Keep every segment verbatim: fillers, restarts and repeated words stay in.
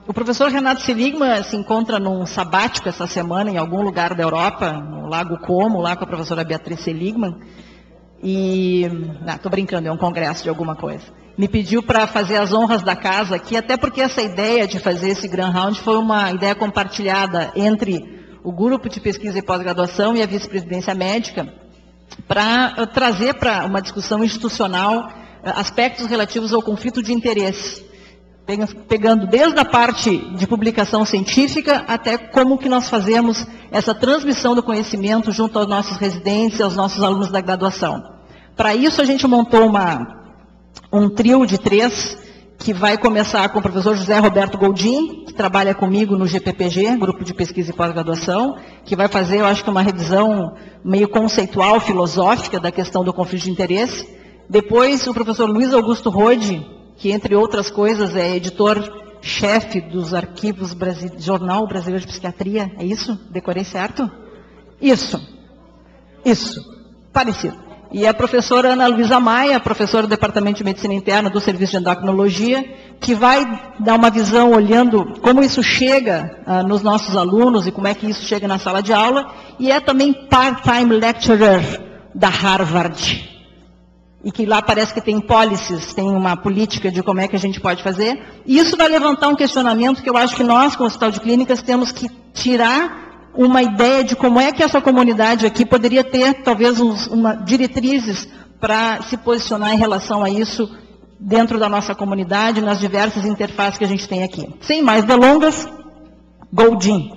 O professor Renato Seligman se encontra num sabático essa semana em algum lugar da Europa, no Lago Como, lá com a professora Beatriz Seligman. E, não, estou brincando, é um congresso de alguma coisa. Me pediu para fazer as honras da casa aqui, até porque essa ideia de fazer esse Grand Round foi uma ideia compartilhada entre o grupo de pesquisa e pós-graduação e a vice-presidência médica, para trazer para uma discussão institucional aspectos relativos ao conflito de interesse, pegando desde a parte de publicação científica até como que nós fazemos essa transmissão do conhecimento junto aos nossos residentes e aos nossos alunos da graduação. Para isso a gente montou uma, um trio de três, que vai começar com o professor José Roberto Goldin, que trabalha comigo no G P P G, Grupo de Pesquisa e Pós-Graduação, que vai fazer, eu acho que uma revisão meio conceitual, filosófica da questão do conflito de interesse. Depois o professor Luiz Augusto Rode, que, entre outras coisas, é editor-chefe dos arquivos Brasi- Jornal Brasileiro de Psiquiatria. É isso? Decorei certo? Isso. Isso. Parecido. E a professora Ana Luísa Maia, professora do Departamento de Medicina Interna do Serviço de Endocrinologia, que vai dar uma visão olhando como isso chega ah, nos nossos alunos e como é que isso chega na sala de aula. E é também part-time lecturer da Harvard. E que lá parece que tem policies, tem uma política de como é que a gente pode fazer. E isso vai levantar um questionamento que eu acho que nós, como Hospital de Clínicas, temos que tirar uma ideia de como é que essa comunidade aqui poderia ter, talvez, uns, uma, diretrizes para se posicionar em relação a isso dentro da nossa comunidade, nas diversas interfaces que a gente tem aqui. Sem mais delongas, Goldin.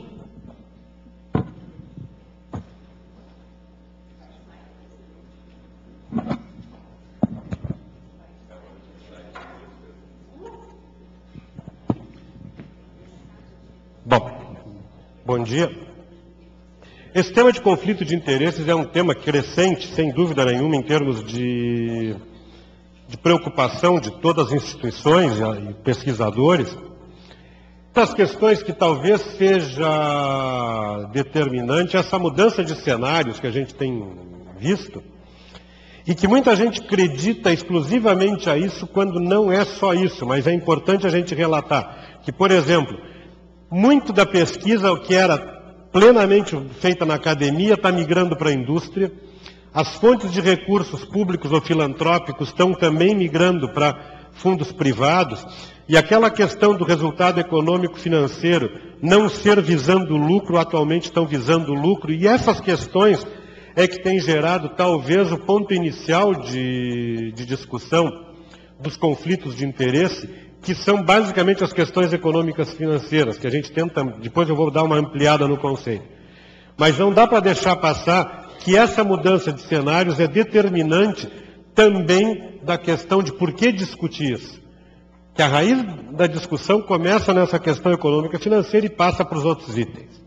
Bom, bom dia. Esse tema de conflito de interesses é um tema crescente, sem dúvida nenhuma, em termos de, de preocupação de todas as instituições e pesquisadores. Das questões que talvez seja determinante essa mudança de cenários que a gente tem visto e que muita gente acredita exclusivamente a isso quando não é só isso, mas é importante a gente relatar que, por exemplo, muito da pesquisa que era plenamente feita na academia está migrando para a indústria. As fontes de recursos públicos ou filantrópicos estão também migrando para fundos privados. E aquela questão do resultado econômico financeiro não ser visando lucro, atualmente estão visando lucro. E essas questões é que têm gerado talvez o ponto inicial de, de discussão dos conflitos de interesse, que são basicamente as questões econômicas financeiras, que a gente tenta, depois eu vou dar uma ampliada no conceito. Mas não dá para deixar passar que essa mudança de cenários é determinante também da questão de por que discutir isso. Que a raiz da discussão começa nessa questão econômica financeira e passa para os outros itens.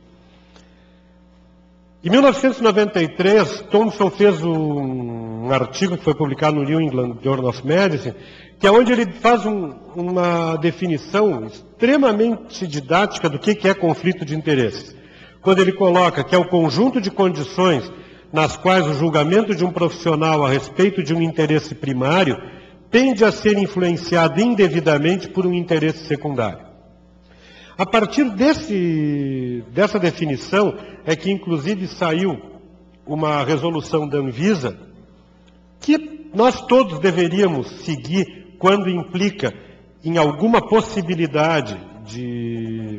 Em mil novecentos e noventa e três, Thomson fez um, um artigo que foi publicado no New England Journal of Medicine, que é onde ele faz um, uma definição extremamente didática do que, que é conflito de interesses. Quando ele coloca que é o conjunto de condições nas quais o julgamento de um profissional a respeito de um interesse primário tende a ser influenciado indevidamente por um interesse secundário. A partir desse, dessa definição é que inclusive saiu uma resolução da Anvisa que nós todos deveríamos seguir quando implica em alguma possibilidade de,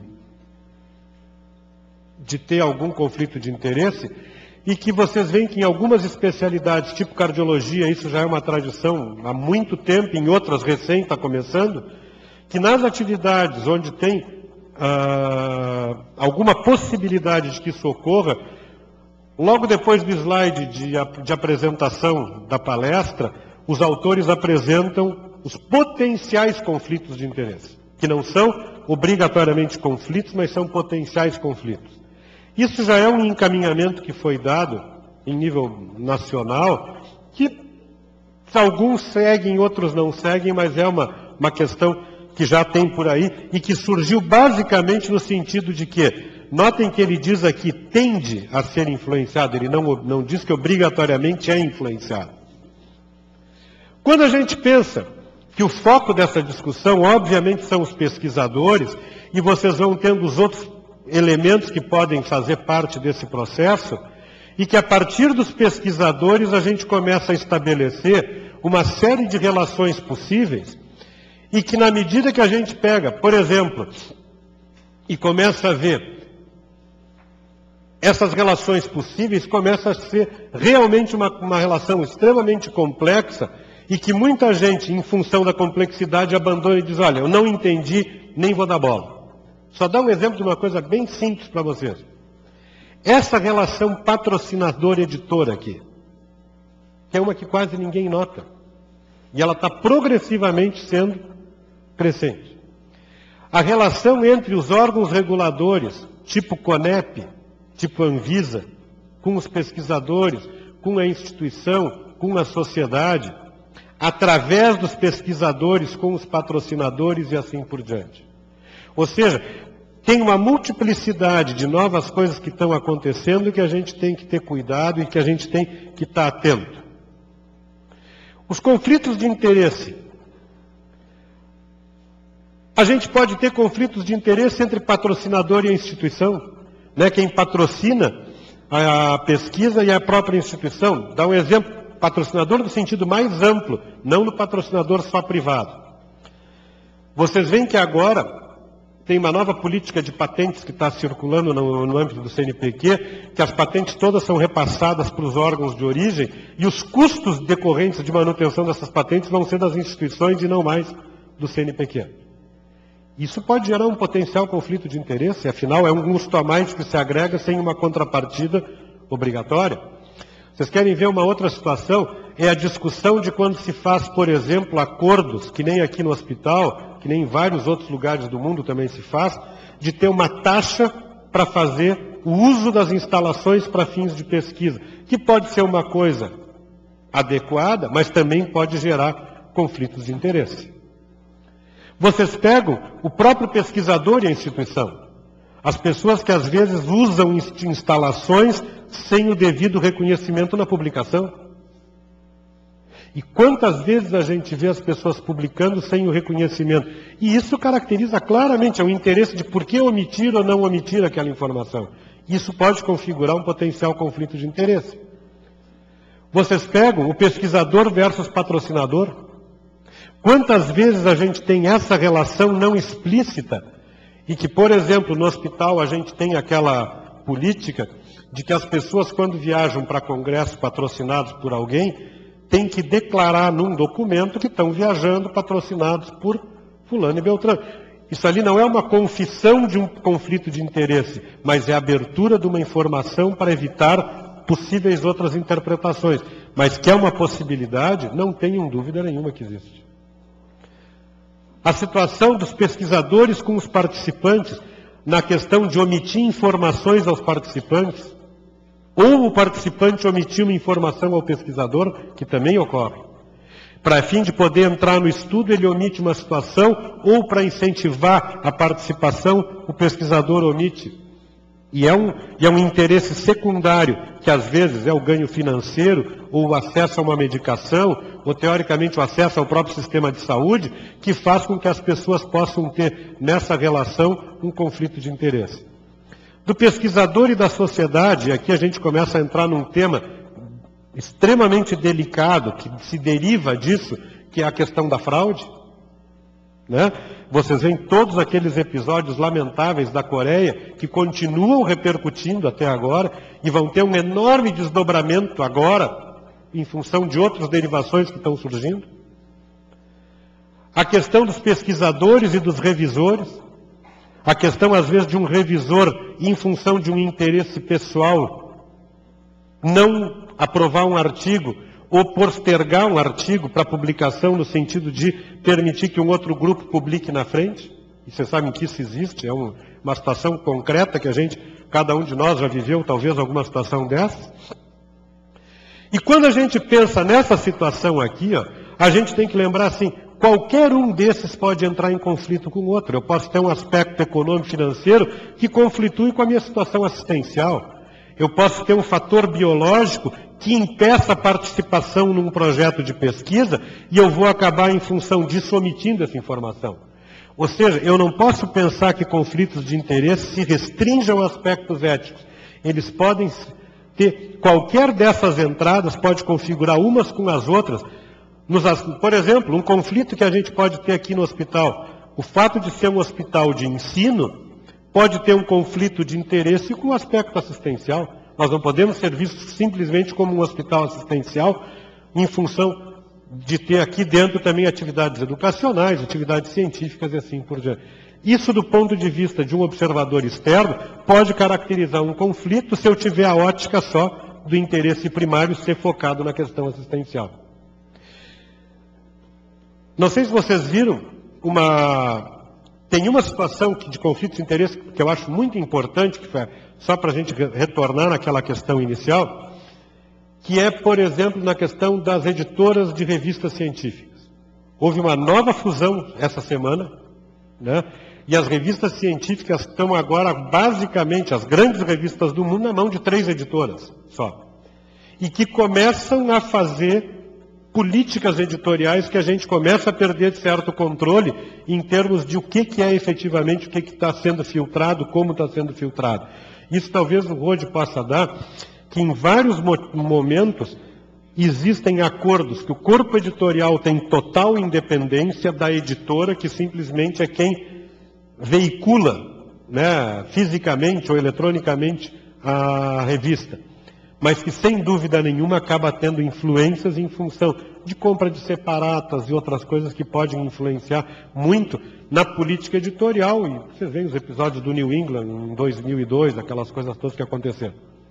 de ter algum conflito de interesse, e que vocês veem que em algumas especialidades, tipo cardiologia, isso já é uma tradição há muito tempo, em outras recém está começando, que nas atividades onde tem Uh, alguma possibilidade de que isso ocorra, logo depois do slide de, de apresentação da palestra, os autores apresentam os potenciais conflitos de interesse, que não são obrigatoriamente conflitos, mas são potenciais conflitos. Isso já é um encaminhamento que foi dado em nível nacional, que alguns seguem, outros não seguem, mas é uma, uma questão que já tem por aí e que surgiu basicamente no sentido de que, notem que ele diz aqui, tende a ser influenciado, ele não, não diz que obrigatoriamente é influenciado. Quando a gente pensa que o foco dessa discussão, obviamente, são os pesquisadores, e vocês vão tendo os outros elementos que podem fazer parte desse processo, e que a partir dos pesquisadores a gente começa a estabelecer uma série de relações possíveis, e que na medida que a gente pega, por exemplo, e começa a ver essas relações possíveis, começa a ser realmente uma, uma relação extremamente complexa, e que muita gente, em função da complexidade, abandona e diz, olha, eu não entendi, nem vou dar bola. Só dar um exemplo de uma coisa bem simples para vocês. Essa relação patrocinador-editor aqui, que é uma que quase ninguém nota, e ela está progressivamente sendo crescente. A relação entre os órgãos reguladores, tipo CONEP, tipo Anvisa, com os pesquisadores, com a instituição, com a sociedade, através dos pesquisadores com os patrocinadores e assim por diante. Ou seja, tem uma multiplicidade de novas coisas que estão acontecendo que a gente tem que ter cuidado e que a gente tem que estar atento. Os conflitos de interesse. A gente pode ter conflitos de interesse entre patrocinador e a instituição, né? Quem patrocina a pesquisa e a própria instituição. Dá um exemplo. Patrocinador no sentido mais amplo, não no patrocinador só privado. Vocês veem que agora tem uma nova política de patentes que está circulando no, no âmbito do C N P Q, que as patentes todas são repassadas para os órgãos de origem, e os custos decorrentes de manutenção dessas patentes vão ser das instituições e não mais do C N P Q. Isso pode gerar um potencial conflito de interesse, afinal é um custo a mais que se agrega sem uma contrapartida obrigatória. Vocês querem ver uma outra situação? É a discussão de quando se faz, por exemplo, acordos, que nem aqui no hospital, que nem em vários outros lugares do mundo também se faz, de ter uma taxa para fazer o uso das instalações para fins de pesquisa, que pode ser uma coisa adequada, mas também pode gerar conflitos de interesse. Vocês pegam o próprio pesquisador e a instituição. As pessoas que às vezes usam instalações sem o devido reconhecimento na publicação. E quantas vezes a gente vê as pessoas publicando sem o reconhecimento? E isso caracteriza claramente o interesse de por que omitir ou não omitir aquela informação. Isso pode configurar um potencial conflito de interesse. Vocês pegam o pesquisador versus patrocinador. Quantas vezes a gente tem essa relação não explícita e que, por exemplo, no hospital a gente tem aquela política de que as pessoas, quando viajam para congressos patrocinados por alguém, têm que declarar num documento que estão viajando patrocinados por fulano e beltrano. Isso ali não é uma confissão de um conflito de interesse, mas é a abertura de uma informação para evitar possíveis outras interpretações. Mas que é uma possibilidade, não tenham dúvida nenhuma que existe. A situação dos pesquisadores com os participantes, na questão de omitir informações aos participantes, ou o participante omitir uma informação ao pesquisador, que também ocorre. Para fim de poder entrar no estudo, ele omite uma situação, ou para incentivar a participação, o pesquisador omite. E é, um, e é um interesse secundário, que às vezes é o ganho financeiro, ou o acesso a uma medicação, ou teoricamente o acesso ao próprio sistema de saúde, que faz com que as pessoas possam ter nessa relação um conflito de interesse. Do pesquisador e da sociedade, aqui a gente começa a entrar num tema extremamente delicado, que se deriva disso, que é a questão da fraude. Né? Vocês veem todos aqueles episódios lamentáveis da Coreia, que continuam repercutindo até agora, e vão ter um enorme desdobramento agora, em função de outras derivações que estão surgindo. A questão dos pesquisadores e dos revisores, a questão às vezes de um revisor, em função de um interesse pessoal, não aprovar um artigo, ou postergar um artigo para publicação no sentido de permitir que um outro grupo publique na frente. E vocês sabem que isso existe, é um, uma situação concreta que a gente, cada um de nós já viveu talvez alguma situação dessa. E quando a gente pensa nessa situação aqui, ó, a gente tem que lembrar assim, qualquer um desses pode entrar em conflito com o outro. Eu posso ter um aspecto econômico financeiro que conflitue com a minha situação assistencial. Eu posso ter um fator biológico que impeça a participação num projeto de pesquisa e eu vou acabar, em função disso, omitindo essa informação. Ou seja, eu não posso pensar que conflitos de interesse se restringam a aspectos éticos. Eles podem ter, qualquer dessas entradas pode configurar umas com as outras. Nos, por exemplo, um conflito que a gente pode ter aqui no hospital. O fato de ser um hospital de ensino pode ter um conflito de interesse com o aspecto assistencial. Nós não podemos ser vistos simplesmente como um hospital assistencial em função de ter aqui dentro também atividades educacionais, atividades científicas e assim por diante. Isso, do ponto de vista de um observador externo, pode caracterizar um conflito se eu tiver a ótica só do interesse primário ser focado na questão assistencial. Não sei se vocês viram, uma... tem uma situação de conflito de interesse que eu acho muito importante, que foi só para a gente retornar naquela questão inicial, que é, por exemplo, na questão das editoras de revistas científicas. Houve uma nova fusão essa semana, né? E as revistas científicas estão agora, basicamente, as grandes revistas do mundo, na mão de três editoras só. E que começam a fazer políticas editoriais que a gente começa a perder certo controle em termos de o que, que é efetivamente, o que está sendo filtrado, como está sendo filtrado. Isso talvez o Rode possa dar, que em vários momentos existem acordos que o corpo editorial tem total independência da editora, que simplesmente é quem veicula, né, fisicamente ou eletronicamente a revista, mas que sem dúvida nenhuma acaba tendo influências em função de compra de separatas e outras coisas que podem influenciar muito na política editorial. E vocês veem os episódios do New England em dois mil e dois, aquelas coisas todas que aconteceram.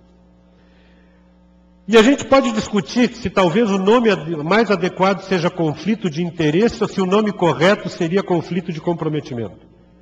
E a gente pode discutir se talvez o nome mais adequado seja conflito de interesse ou se o nome correto seria conflito de comprometimento.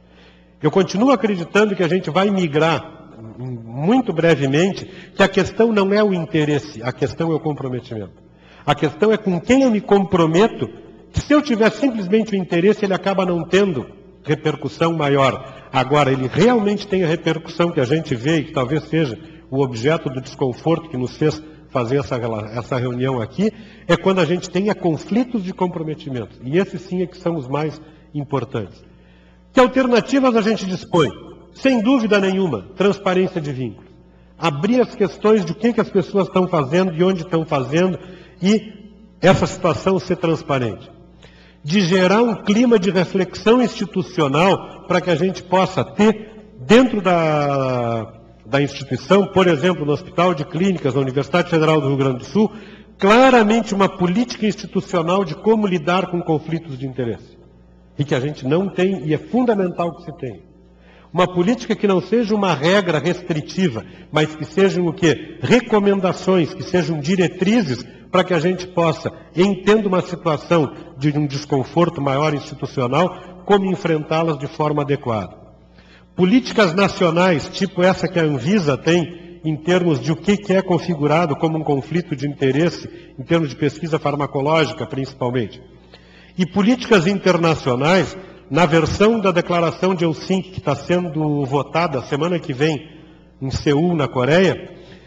Eu continuo acreditando que a gente vai migrar, muito brevemente, que a questão não é o interesse, a questão é o comprometimento. A questão é com quem eu me comprometo, que se eu tiver simplesmente o interesse, ele acaba não tendo repercussão maior. Agora, ele realmente tem a repercussão que a gente vê e que talvez seja o objeto do desconforto que nos fez fazer essa, essa reunião aqui, é quando a gente tenha conflitos de comprometimento. E esses sim é que são os mais importantes. Que alternativas a gente dispõe? Sem dúvida nenhuma, transparência de vínculos. Abrir as questões de o que, que as pessoas estão fazendo, de onde estão fazendo, e essa situação ser transparente. De gerar um clima de reflexão institucional para que a gente possa ter, dentro da, da instituição, por exemplo, no Hospital de Clínicas da Universidade Federal do Rio Grande do Sul, claramente uma política institucional de como lidar com conflitos de interesse. E que a gente não tem, e é fundamental que se tenha. Uma política que não seja uma regra restritiva, mas que sejam o quê? Recomendações, que sejam diretrizes para que a gente possa, em tendo uma situação de um desconforto maior institucional, como enfrentá-las de forma adequada. Políticas nacionais, tipo essa que a Anvisa tem, em termos de o que é configurado como um conflito de interesse, em termos de pesquisa farmacológica, principalmente. E políticas internacionais, na versão da declaração de Helsinki, que está sendo votada semana que vem em Seul, na Coreia,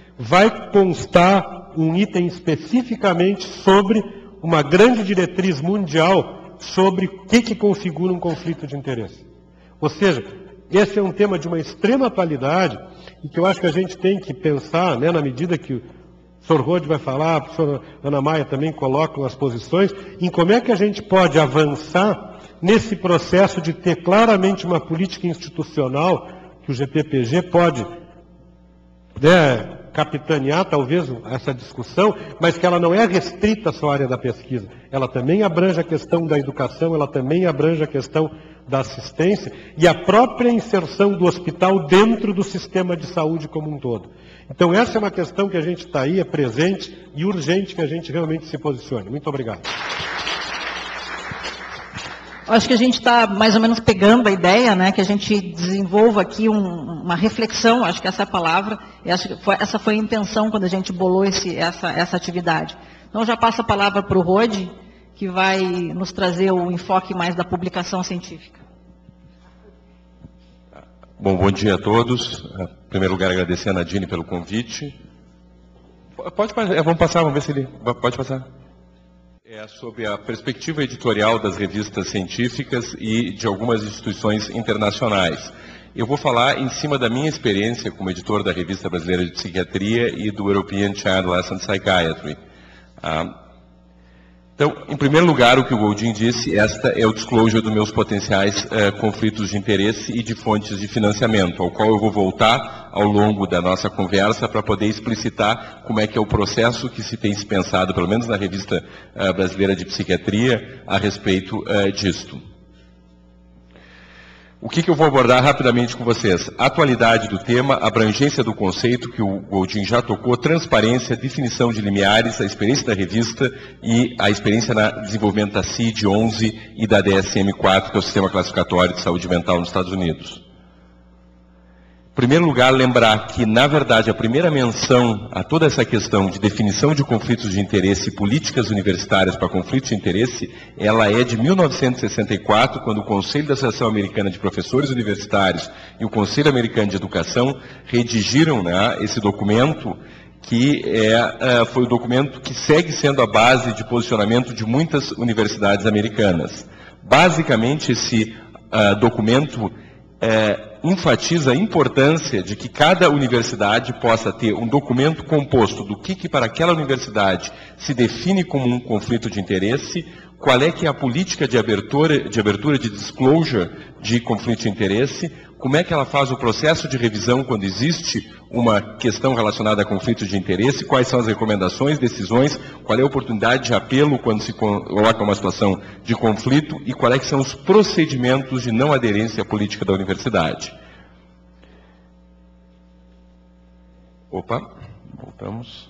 vai constar um item especificamente sobre uma grande diretriz mundial sobre o que, que configura um conflito de interesse. Ou seja, esse é um tema de uma extrema atualidade e que eu acho que a gente tem que pensar, né, na medida que o senhor Rode vai falar, a professora Ana Maia também colocam as posições, em como é que a gente pode avançar nesse processo de ter claramente uma política institucional que o G P P G pode, né, capitanear talvez essa discussão, mas que ela não é restrita só à área da pesquisa. Ela também abrange a questão da educação, ela também abrange a questão da assistência e a própria inserção do hospital dentro do sistema de saúde como um todo. Então essa é uma questão que a gente está aí, é presente e urgente que a gente realmente se posicione. Muito obrigado. Acho que a gente está mais ou menos pegando a ideia, né, que a gente desenvolva aqui um, uma reflexão, acho que essa é a palavra, essa foi, essa foi a intenção quando a gente bolou esse, essa, essa atividade. Então já passo a palavra para o Rode, que vai nos trazer o enfoque mais da publicação científica. Bom, bom dia a todos. Em primeiro lugar, agradecer a Nadine pelo convite. Pode passar, vamos passar, vamos ver se ele... Pode passar. É sobre a perspectiva editorial das revistas científicas e de algumas instituições internacionais. Eu vou falar em cima da minha experiência como editor da Revista Brasileira de Psiquiatria e do European Child Adolescent Psychiatry. Ah, Então, em primeiro lugar, o que o Goldin disse, esta é o disclosure dos meus potenciais eh, conflitos de interesse e de fontes de financiamento, ao qual eu vou voltar ao longo da nossa conversa para poder explicitar como é que é o processo que se tem se pensado, pelo menos na Revista eh, Brasileira de Psiquiatria, a respeito eh, disto. O que, que eu vou abordar rapidamente com vocês? A atualidade do tema, a abrangência do conceito, que o Goldin já tocou, transparência, definição de limiares, a experiência da revista e a experiência no desenvolvimento da C I D onze e da D S M quatro, que é o Sistema Classificatório de Saúde Mental nos Estados Unidos. Em primeiro lugar, lembrar que, na verdade, a primeira menção a toda essa questão de definição de conflitos de interesse e políticas universitárias para conflitos de interesse, ela é de mil novecentos e sessenta e quatro, quando o Conselho da Associação Americana de Professores Universitários e o Conselho Americano de Educação redigiram, né, esse documento, que é, foi o documento que segue sendo a base de posicionamento de muitas universidades americanas. Basicamente, esse uh, documento é, enfatiza a importância de que cada universidade possa ter um documento composto do que, que para aquela universidade se define como um conflito de interesse, qual é que é a política de abertura, de abertura de disclosure de conflito de interesse, como é que ela faz o processo de revisão quando existe uma questão relacionada a conflitos de interesse, quais são as recomendações, decisões, qual é a oportunidade de apelo quando se coloca uma situação de conflito e quais é que são os procedimentos de não aderência à política da universidade. Opa, voltamos.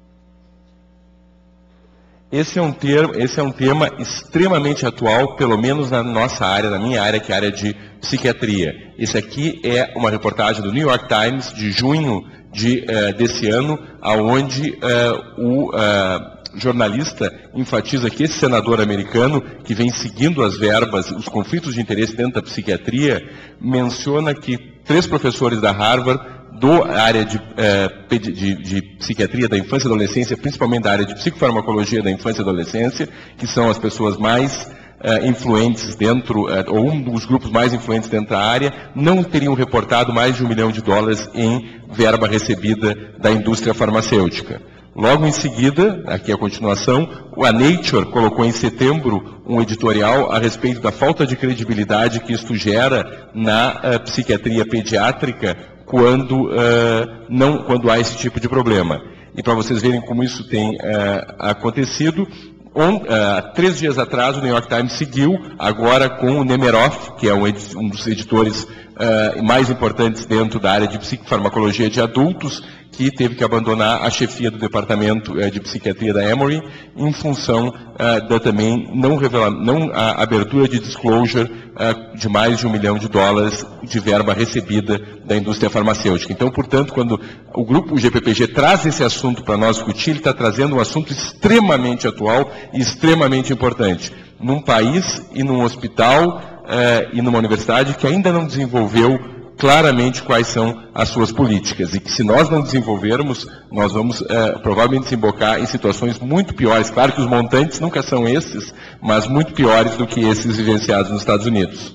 Esse é, um termo, esse é um tema extremamente atual, pelo menos na nossa área, na minha área, que é a área de psiquiatria. Esse aqui é uma reportagem do New York Times, de junho de, uh, desse ano, onde uh, o uh, jornalista enfatiza que esse senador americano, que vem seguindo as verbas, os conflitos de interesse dentro da psiquiatria, menciona que três professores da Harvard, da área de, eh, de, de psiquiatria da infância e adolescência, principalmente da área de psicofarmacologia da infância e adolescência, que são as pessoas mais eh, influentes dentro, eh, ou um dos grupos mais influentes dentro da área, não teriam reportado mais de um milhão de dólares em verba recebida da indústria farmacêutica. Logo em seguida, aqui a continuação, a Nature colocou em setembro um editorial a respeito da falta de credibilidade que isto gera na uh, psiquiatria pediátrica quando, uh, não, quando há esse tipo de problema. E para vocês verem como isso tem uh, acontecido, um, uh, três dias atrás o New York Times seguiu agora com o Nemeroff, que é um, um dos editores uh, mais importantes dentro da área de psicofarmacologia de adultos, que teve que abandonar a chefia do departamento uh, de psiquiatria da Emory, em função uh, da também não, revela, não a abertura de disclosure uh, de mais de um milhão de dólares de verba recebida da indústria farmacêutica. Então, portanto, quando o grupo o G P P G traz esse assunto para nós discutir, ele está trazendo um assunto extremamente atual e extremamente importante. Num país e num hospital uh, e numa universidade que ainda não desenvolveu claramente quais são as suas políticas, e que se nós não desenvolvermos, nós vamos eh, provavelmente desembocar em situações muito piores. Claro que os montantes nunca são esses, mas muito piores do que esses vivenciados nos Estados Unidos.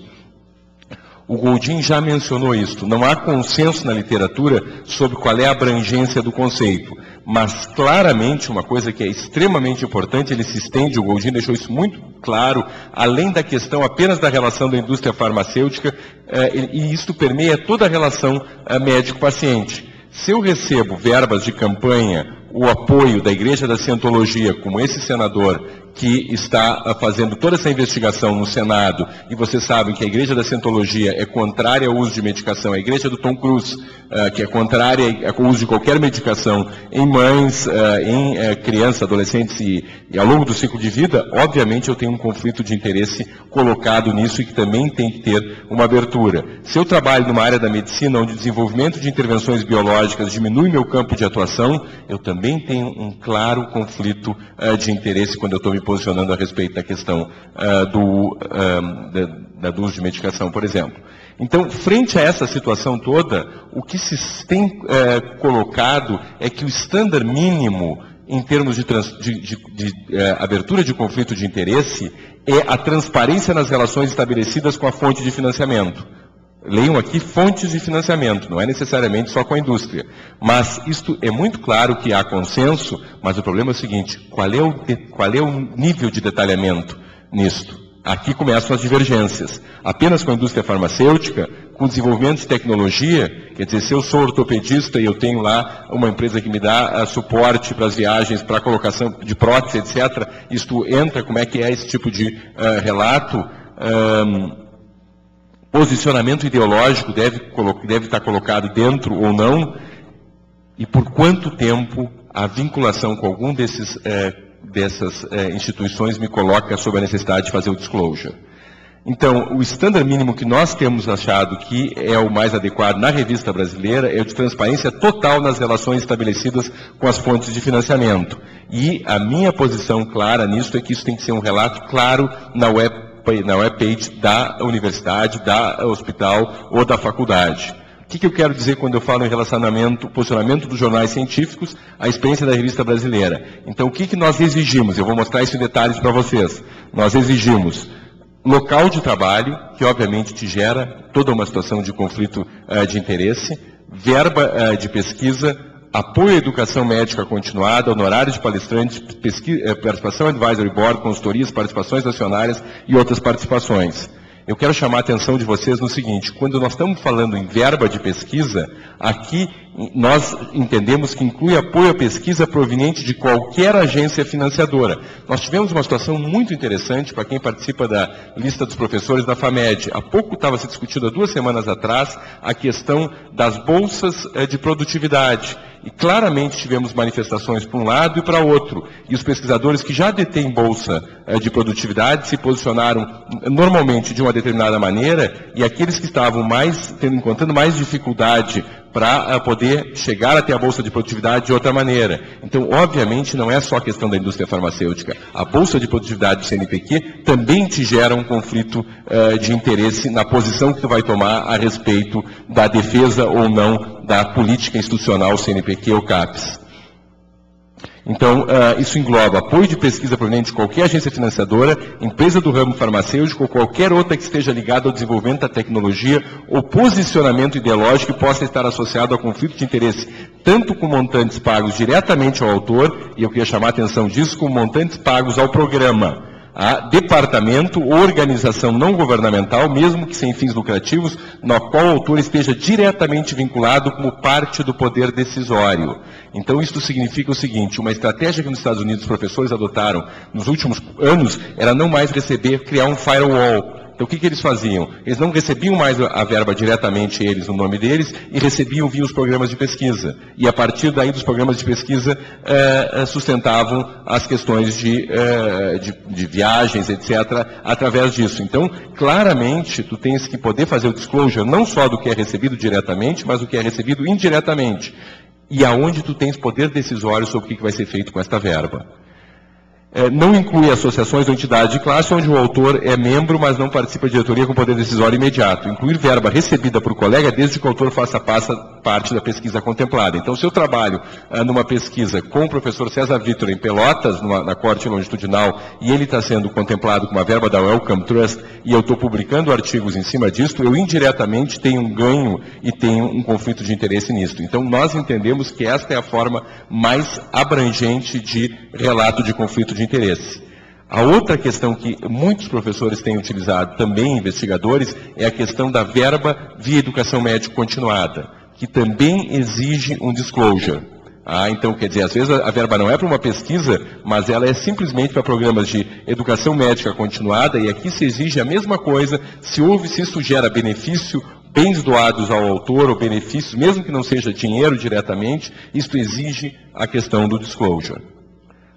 O Goldin já mencionou isso. Não há consenso na literatura sobre qual é a abrangência do conceito, mas claramente uma coisa que é extremamente importante, ele se estende, o Goldin deixou isso muito claro, além da questão apenas da relação da indústria farmacêutica, eh, e isso permeia toda a relação eh, médico-paciente. Se eu recebo verbas de campanha, o apoio da Igreja da Cientologia, como esse senador que está fazendo toda essa investigação no Senado, e vocês sabem que a Igreja da Cientologia é contrária ao uso de medicação, a Igreja do Tom Cruise, uh, que é contrária ao uso de qualquer medicação em mães, uh, em uh, crianças, adolescentes e, e ao longo do ciclo de vida, obviamente eu tenho um conflito de interesse colocado nisso e que também tem que ter uma abertura. Se eu trabalho numa área da medicina onde o desenvolvimento de intervenções biológicas diminui meu campo de atuação, eu também tenho um claro conflito uh, de interesse quando eu estou me posicionando a respeito da questão uh, do, uh, da, da, do uso de medicação, por exemplo. Então, frente a essa situação toda, o que se tem é, colocado é que o estándar mínimo em termos de, trans, de, de, de é, abertura de conflito de interesse é a transparência nas relações estabelecidas com a fonte de financiamento. Leiam aqui fontes de financiamento, não é necessariamente só com a indústria. Mas isto é muito claro que há consenso, mas o problema é o seguinte, qual é o, qual é o nível de detalhamento nisto? Aqui começam as divergências. Apenas com a indústria farmacêutica, com desenvolvimento de tecnologia, quer dizer, se eu sou ortopedista e eu tenho lá uma empresa que me dá uh, suporte para as viagens, para a colocação de prótese, etcétera, isto entra, como é que é esse tipo de uh, relato? Um, posicionamento ideológico deve, deve estar colocado dentro ou não? E por quanto tempo a vinculação com algum desses uh, dessas eh, instituições me coloca sobre a necessidade de fazer o disclosure. Então, o estándar mínimo que nós temos achado que é o mais adequado na revista brasileira é o de transparência total nas relações estabelecidas com as fontes de financiamento. E a minha posição clara nisso é que isso tem que ser um relato claro na web, na webpage da universidade, da hospital ou da faculdade. O que, que eu quero dizer quando eu falo em relacionamento, posicionamento dos jornais científicos, a experiência da revista brasileira? Então, o que, que nós exigimos? Eu vou mostrar isso em detalhes para vocês. Nós exigimos local de trabalho, que obviamente te gera toda uma situação de conflito uh, de interesse, verba uh, de pesquisa, apoio à educação médica continuada, honorários de palestrantes, pesquisa, uh, participação advisory board, consultorias, participações acionárias e outras participações. Eu quero chamar a atenção de vocês no seguinte, quando nós estamos falando em verba de pesquisa, aqui nós entendemos que inclui apoio à pesquisa proveniente de qualquer agência financiadora. Nós tivemos uma situação muito interessante para quem participa da lista dos professores da FAMED. Há pouco estava se discutindo, há duas semanas atrás, a questão das bolsas de produtividade. E claramente tivemos manifestações para um lado e para outro. E os pesquisadores que já detêm bolsa eh, de produtividade se posicionaram normalmente de uma determinada maneira, e aqueles que estavam mais, tendo, encontrando mais dificuldade para uh, poder chegar até a bolsa de produtividade de outra maneira. Então, obviamente, não é só a questão da indústria farmacêutica. A bolsa de produtividade do C N Pq também te gera um conflito uh, de interesse na posição que tu vai tomar a respeito da defesa ou não da política institucional C N Pq ou CAPES. Então, uh, isso engloba apoio de pesquisa proveniente de qualquer agência financiadora, empresa do ramo farmacêutico ou qualquer outra que esteja ligada ao desenvolvimento da tecnologia ou posicionamento ideológico que possa estar associado a conflito de interesse, tanto com montantes pagos diretamente ao autor, e eu queria chamar a atenção disso, com montantes pagos ao programa, a departamento ou organização não governamental, mesmo que sem fins lucrativos, na qual o autor esteja diretamente vinculado como parte do poder decisório. Então, isso significa o seguinte, uma estratégia que nos Estados Unidos os professores adotaram nos últimos anos era não mais receber, criar um firewall. Então, o que, que eles faziam? Eles não recebiam mais a verba diretamente, eles, no nome deles, e recebiam via os programas de pesquisa. E, a partir daí, dos programas de pesquisa, eh, sustentavam as questões de, eh, de, de viagens, etcétera, através disso. Então, claramente, tu tens que poder fazer o disclosure não só do que é recebido diretamente, mas do que é recebido indiretamente. E aonde tu tens poder decisório sobre o que, que vai ser feito com esta verba. Não inclui associações ou entidades de classe onde o autor é membro, mas não participa de diretoria com poder decisório imediato. Incluir verba recebida por colega desde que o autor faça parte da pesquisa contemplada. Então, se eu trabalho ah, numa pesquisa com o professor César Vitor em Pelotas, numa, na corte longitudinal, e ele está sendo contemplado com uma verba da Wellcome Trust, e eu estou publicando artigos em cima disso, eu indiretamente tenho um ganho e tenho um conflito de interesse nisso. Então, nós entendemos que esta é a forma mais abrangente de relato de conflito de interesse. A outra questão que muitos professores têm utilizado, também investigadores, é a questão da verba via educação médica continuada, que também exige um disclosure. Ah, então, quer dizer, às vezes a verba não é para uma pesquisa, mas ela é simplesmente para programas de educação médica continuada, e aqui se exige a mesma coisa, se houve, se isso gera benefício, bens doados ao autor, ou benefícios, mesmo que não seja dinheiro diretamente, isto exige a questão do disclosure.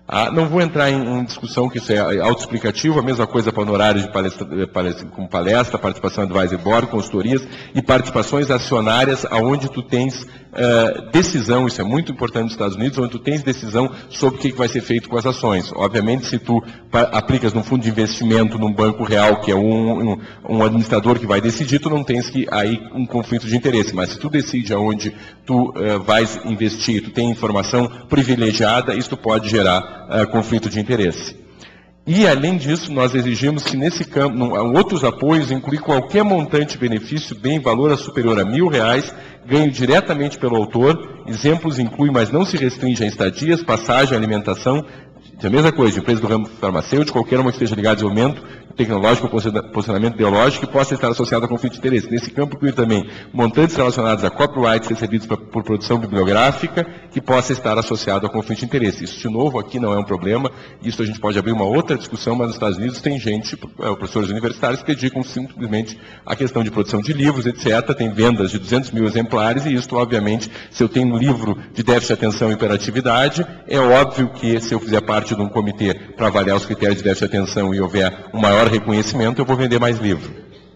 Ah, não vou entrar em, em discussão que isso é autoexplicativo, a mesma coisa para honorários de palestra, palestra, com palestra, participação em advisory board, consultorias e participações acionárias, aonde tu tens uh, decisão, isso é muito importante nos Estados Unidos, onde tu tens decisão sobre o que, que vai ser feito com as ações. Obviamente, se tu aplicas num fundo de investimento, num banco real, que é um, um, um administrador que vai decidir, tu não tens que aí um conflito de interesse. Mas se tu decide aonde tu uh, vais investir, tu tem informação privilegiada, isso pode gerar Uh, conflito de interesse. E, além disso, nós exigimos que nesse campo, no, outros apoios, incluir qualquer montante, benefício, bem, valor a superior a mil reais, ganho diretamente pelo autor. Exemplos incluem, mas não se restringe a estadias, passagem, alimentação, a mesma coisa, de empresa do ramo farmacêutico, qualquer uma que esteja ligada ao desenvolvimento tecnológico ou posicionamento ideológico que possa estar associado a conflito de interesse. Nesse campo, inclui também montantes relacionados a copyrights recebidos pra, por produção bibliográfica que possa estar associado a conflito de interesse. Isso, de novo, aqui não é um problema. Isso a gente pode abrir uma outra discussão, mas nos Estados Unidos tem gente, professores universitários, que dedicam simplesmente à questão de produção de livros, etcétera. Tem vendas de duzentos mil exemplares e isso, obviamente, se eu tenho um livro de déficit de atenção e hiperatividade, é óbvio que se eu fizer parte de um comitê para avaliar os critérios de déficit de atenção e houver um maior reconhecimento, eu vou vender mais livro.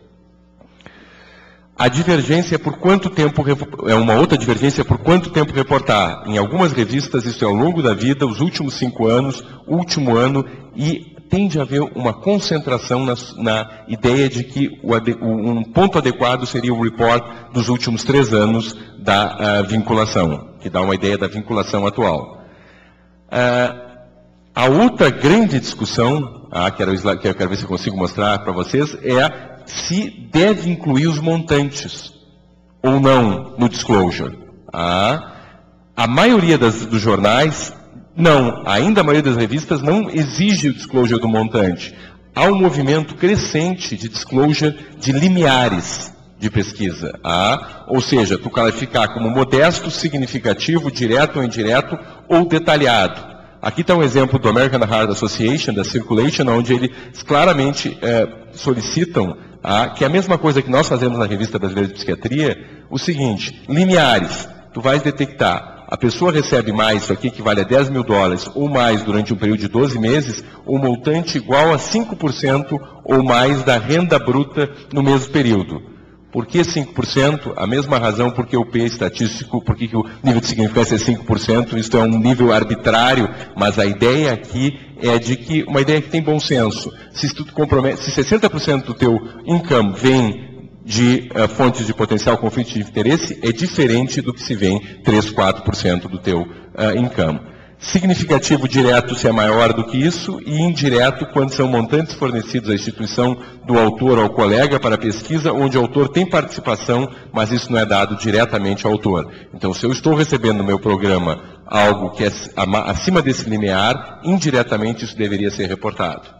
A divergência é por quanto tempo, é uma outra divergência, por quanto tempo reportar. Em algumas revistas, isso é ao longo da vida, os últimos cinco anos, último ano, e tende a haver uma concentração na, na ideia de que o, um ponto adequado seria o report dos últimos três anos da uh, vinculação, que dá uma ideia da vinculação atual. Uh, A outra grande discussão, ah, que, era o slide, que eu quero ver se eu consigo mostrar para vocês, é se deve incluir os montantes ou não no disclosure. Ah, a maioria das, dos jornais, não. Ainda a maioria das revistas não exige o disclosure do montante. Há um movimento crescente de disclosure de limiares de pesquisa. Ah, ou seja, tu qualificar como modesto, significativo, direto ou indireto, ou detalhado. Aqui está um exemplo do American Heart Association, da Circulation, onde eles claramente é, solicitam, ah, que é a mesma coisa que nós fazemos na Revista Brasileira de Psiquiatria, o seguinte, limiares, tu vais detectar, a pessoa recebe mais, isso aqui equivale a dez mil dólares, ou mais durante um período de doze meses, ou um montante igual a cinco por cento ou mais da renda bruta no mesmo período. Por que cinco por cento? A mesma razão porque o P estatístico, porque que o nível de significância é cinco por cento, isso é um nível arbitrário, mas a ideia aqui é de que, uma ideia que tem bom senso, se, tu compromete, se sessenta por cento do teu income vem de uh, fontes de potencial conflito de interesse, é diferente do que se vem três, quatro por cento do teu uh, income. Significativo direto se é maior do que isso e indireto quando são montantes fornecidos à instituição do autor ao colega para pesquisa, onde o autor tem participação, mas isso não é dado diretamente ao autor. Então, se eu estou recebendo no meu programa algo que é acima desse limiar, indiretamente isso deveria ser reportado.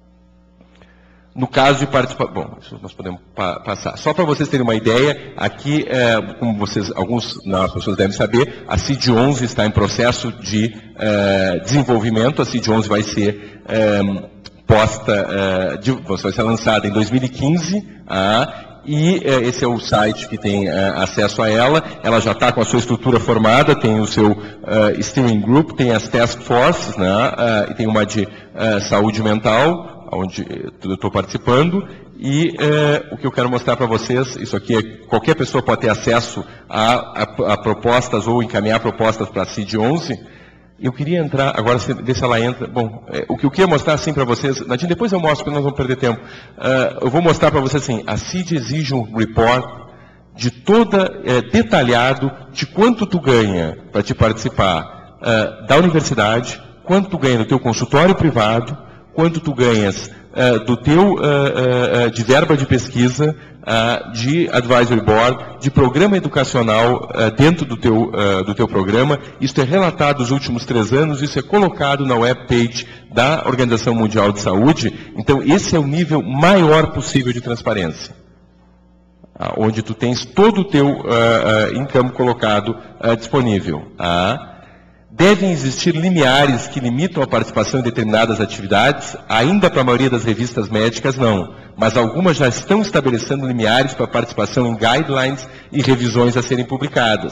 No caso de participação, bom, isso nós podemos pa passar. Só para vocês terem uma ideia, aqui, é, como vocês, alguns das pessoas devem saber, a C I D onze está em processo de é, desenvolvimento. A C I D onze vai ser é, posta, é, de, vai ser lançada em dois mil e quinze, ah, e é, esse é o site que tem é, acesso a ela. Ela já está com a sua estrutura formada, tem o seu é, steering group, tem as task forces, né, é, e tem uma de é, saúde mental, onde eu estou participando, e é, o que eu quero mostrar para vocês, isso aqui é, qualquer pessoa pode ter acesso a, a, a propostas ou encaminhar propostas para a C I D onze. Eu queria entrar, agora ver se ela entra, bom, é, o que eu queria mostrar assim para vocês, Nadine, depois eu mostro, porque nós vamos perder tempo. Uh, eu vou mostrar para vocês assim, a C I D exige um report de toda, é, detalhado, de quanto tu ganha para te participar uh, da universidade, quanto tu ganha no teu consultório privado, quanto tu ganhas uh, do teu, uh, uh, de verba de pesquisa, uh, de advisory board, de programa educacional uh, dentro do teu, uh, do teu programa. Isso é relatado nos últimos três anos, isso é colocado na webpage da Organização Mundial de Saúde. Então, esse é o nível maior possível de transparência, uh, onde tu tens todo o teu uh, uh, income colocado uh, disponível. Uh, Devem existir limiares que limitam a participação em determinadas atividades, ainda para a maioria das revistas médicas não, mas algumas já estão estabelecendo limiares para participação em guidelines e revisões a serem publicadas.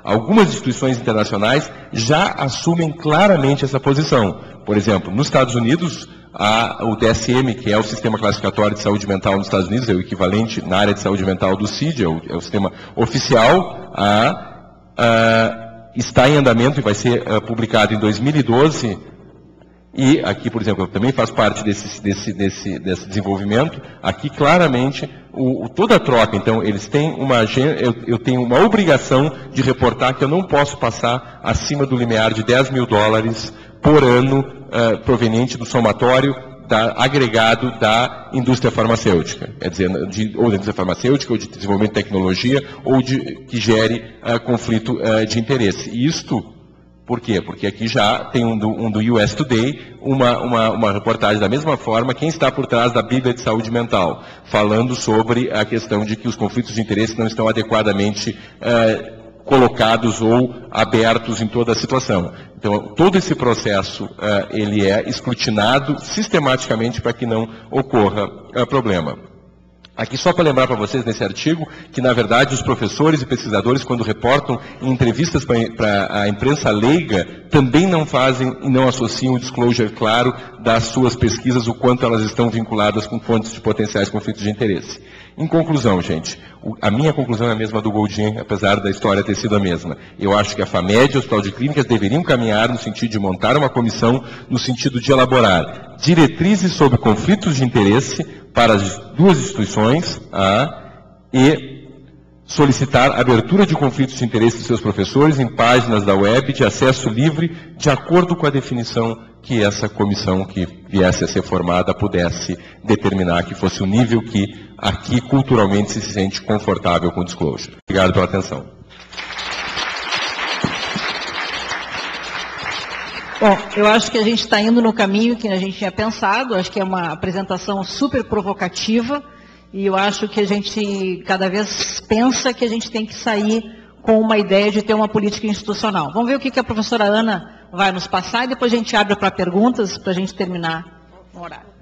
Algumas instituições internacionais já assumem claramente essa posição. Por exemplo, nos Estados Unidos, a, o D S M, que é o Sistema Classificatório de Saúde Mental nos Estados Unidos, é o equivalente na área de saúde mental do C I D, é o, é o sistema oficial, a, a, está em andamento e vai ser a, publicado em dois mil e doze. E aqui, por exemplo, eu também faço parte desse, desse, desse, desse desenvolvimento. Aqui, claramente, o, o, toda a troca, então, eles têm uma eu, eu tenho uma obrigação de reportar que eu não posso passar acima do limiar de dez mil dólares por ano uh, proveniente do somatório da, agregado da indústria farmacêutica. Quer dizer, de, ou da indústria farmacêutica, ou de desenvolvimento de tecnologia, ou de, que gere uh, conflito uh, de interesse. E isto... Por quê? Porque aqui já tem um do, um do U S Today, uma, uma, uma reportagem da mesma forma, quem está por trás da Bíblia de Saúde Mental, falando sobre a questão de que os conflitos de interesse não estão adequadamente eh, colocados ou abertos em toda a situação. Então, todo esse processo, eh, ele é escrutinado sistematicamente para que não ocorra eh, problema. Aqui só para lembrar para vocês nesse artigo que, na verdade, os professores e pesquisadores, quando reportam em entrevistas para a imprensa leiga, também não fazem e não associam o disclosure claro das suas pesquisas, o quanto elas estão vinculadas com fontes de potenciais conflitos de interesse. Em conclusão, gente, a minha conclusão é a mesma do Goldin, apesar da história ter sido a mesma. Eu acho que a FAMED e o Hospital de Clínicas deveriam caminhar no sentido de montar uma comissão, no sentido de elaborar diretrizes sobre conflitos de interesse para as duas instituições ah, e solicitar abertura de conflitos de interesse de seus professores em páginas da web de acesso livre, de acordo com a definição que essa comissão que viesse a ser formada pudesse determinar que fosse o nível que aqui culturalmente se sente confortável com o disclosure. Obrigado pela atenção. Bom, eu acho que a gente está indo no caminho que a gente tinha pensado, acho que é uma apresentação super provocativa, e eu acho que a gente cada vez pensa que a gente tem que sair com uma ideia de ter uma política institucional. Vamos ver o que a professora Ana vai nos passar, e depois a gente abre para perguntas, para a gente terminar no horário.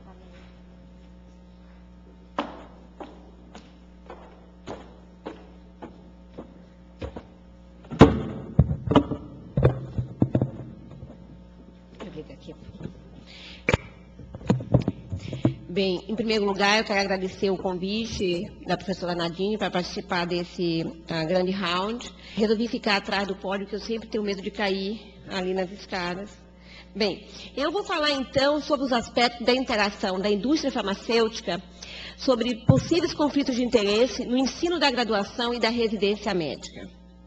Bem, em primeiro lugar, eu quero agradecer o convite da professora Nadine para participar desse uh, grande round. Resolvi ficar atrás do pódio, porque eu sempre tenho medo de cair ali nas escadas. Bem, eu vou falar então sobre os aspectos da interação da indústria farmacêutica, sobre possíveis conflitos de interesse no ensino da graduação e da residência médica.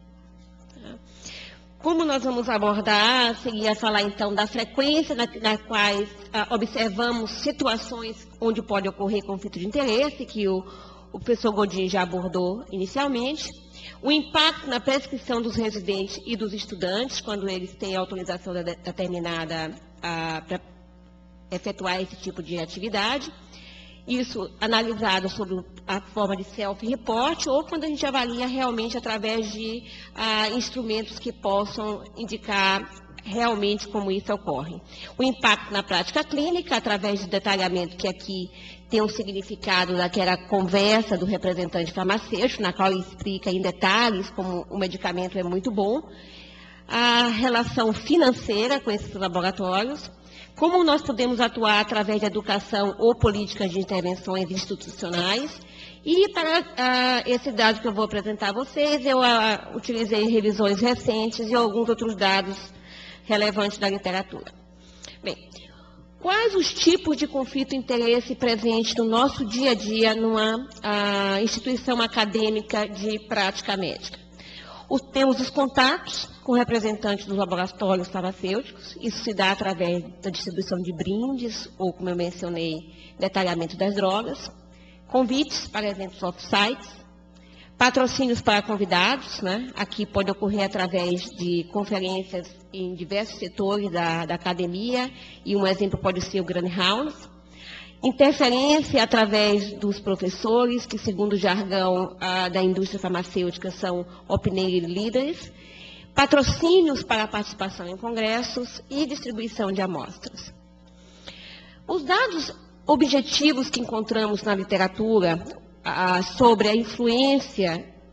Como nós vamos abordar, seria falar então da frequência na, na quais ah, observamos situações onde pode ocorrer conflito de interesse, que o, o professor Godin já abordou inicialmente, o impacto na prescrição dos residentes e dos estudantes, quando eles têm autorização determinada ah, para efetuar esse tipo de atividade, isso analisado sobre a forma de self-report ou quando a gente avalia realmente através de ah, instrumentos que possam indicar realmente como isso ocorre. O impacto na prática clínica, através do detalhamento que aqui tem um significado daquela conversa do representante farmacêutico, na qual ele explica em detalhes como o medicamento é muito bom. A relação financeira com esses laboratórios. Como nós podemos atuar através de educação ou políticas de intervenções institucionais. E para uh, esse dado que eu vou apresentar a vocês, eu uh, utilizei revisões recentes e alguns outros dados relevantes da literatura. Bem, quais os tipos de conflito de interesse presentes no nosso dia a dia numa uh, instituição acadêmica de prática médica? O, temos os contatos com representantes dos laboratórios farmacêuticos, isso se dá através da distribuição de brindes, ou, como eu mencionei, detalhamento das drogas, convites para eventos off-sites, patrocínios para convidados, né? Aqui pode ocorrer através de conferências em diversos setores da, da academia, e um exemplo pode ser o Grand Rounds, interferência através dos professores, que segundo o jargão ah, da indústria farmacêutica são opinion leaders, patrocínios para a participação em congressos e distribuição de amostras. Os dados objetivos que encontramos na literatura ah, sobre a influência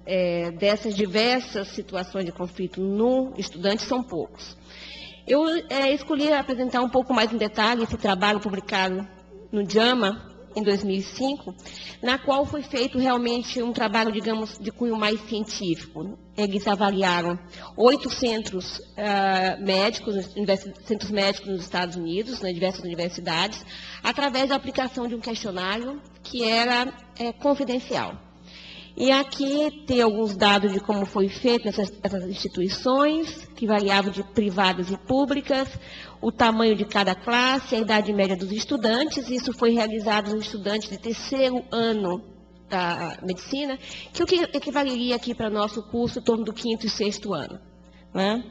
é, dessas diversas situações de conflito no estudante são poucos. Eu é, escolhi apresentar um pouco mais em detalhe esse trabalho publicado no JAMA, em dois mil e cinco, na qual foi feito realmente um trabalho, digamos, de cunho mais científico. Eles avaliaram oito centros uh, médicos, centros médicos nos Estados Unidos, nas diversas universidades, através da aplicação de um questionário que era é, confidencial. E aqui tem alguns dados de como foi feito nessas, essas instituições, que variavam de privadas e públicas, o tamanho de cada classe, a idade média dos estudantes. Isso foi realizado nos estudantes de terceiro ano da medicina, que o que equivaleria aqui para nosso curso em torno do quinto e sexto ano, né?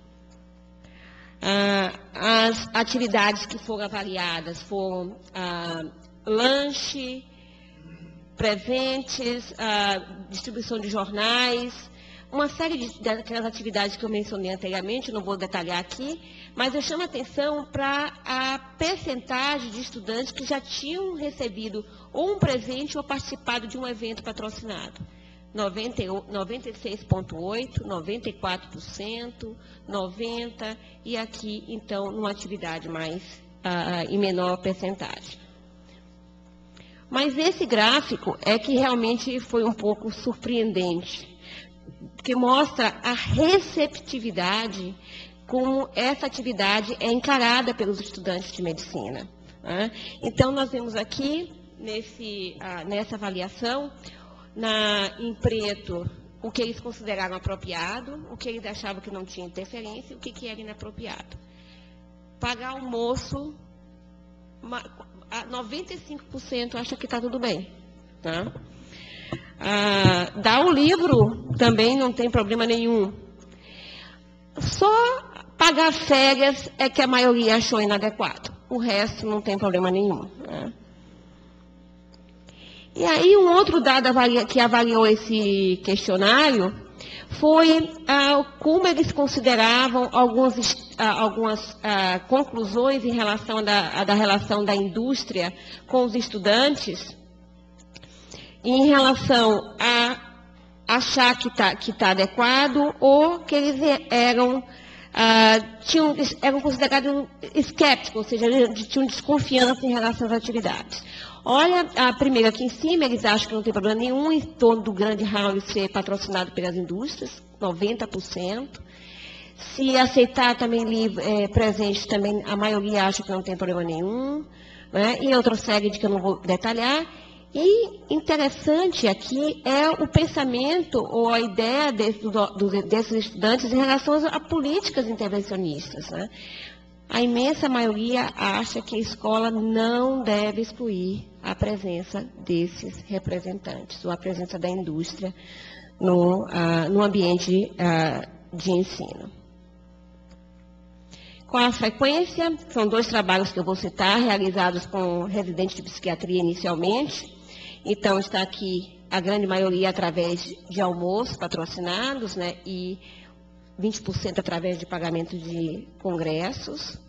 Ah, as atividades que foram avaliadas foram ah, lanche, presentes, a distribuição de jornais, uma série de, daquelas atividades que eu mencionei anteriormente, não vou detalhar aqui, mas eu chamo a atenção para a percentagem de estudantes que já tinham recebido ou um presente ou participado de um evento patrocinado. noventa, noventa e seis vírgula oito por cento, noventa e quatro por cento, noventa por cento, e aqui, então, numa atividade mais, uh, em menor percentagem. Mas esse gráfico é que realmente foi um pouco surpreendente, que mostra a receptividade como essa atividade é encarada pelos estudantes de medicina, né? Então, nós vemos aqui, nesse, ah, nessa avaliação, na, em preto, o que eles consideraram apropriado, o que eles achavam que não tinha interferência, o que, que era inapropriado. Pagar almoço, uma, noventa e cinco por cento acha que está tudo bem, tá? Ah, dar o livro também não tem problema nenhum. Só pagar férias é que a maioria achou inadequado. O resto não tem problema nenhum, né? E aí um outro dado avalia, que avaliou esse questionário foi ah, como eles consideravam alguns, ah, algumas ah, conclusões em relação da, da relação da indústria com os estudantes, em relação a achar que está que tá adequado ou que eles eram, ah, tinham, eram considerados escépticos, ou seja, tinham desconfiança em relação às atividades. Olha, a primeira aqui em cima, eles acham que não tem problema nenhum em torno do grande hall ser patrocinado pelas indústrias, noventa por cento. Se aceitar também livre, é, presente, também a maioria acha que não tem problema nenhum, né? E outra série de que eu não vou detalhar. E interessante aqui é o pensamento ou a ideia desse, do, do, desses estudantes em relação a políticas intervencionistas, né? A imensa maioria acha que a escola não deve excluir a presença desses representantes, ou a presença da indústria no, ah, no ambiente ah, de ensino. Qual a frequência? São dois trabalhos que eu vou citar, realizados com residentes de psiquiatria inicialmente. Então, está aqui a grande maioria através de almoços patrocinados, né, e vinte por cento através de pagamento de congressos.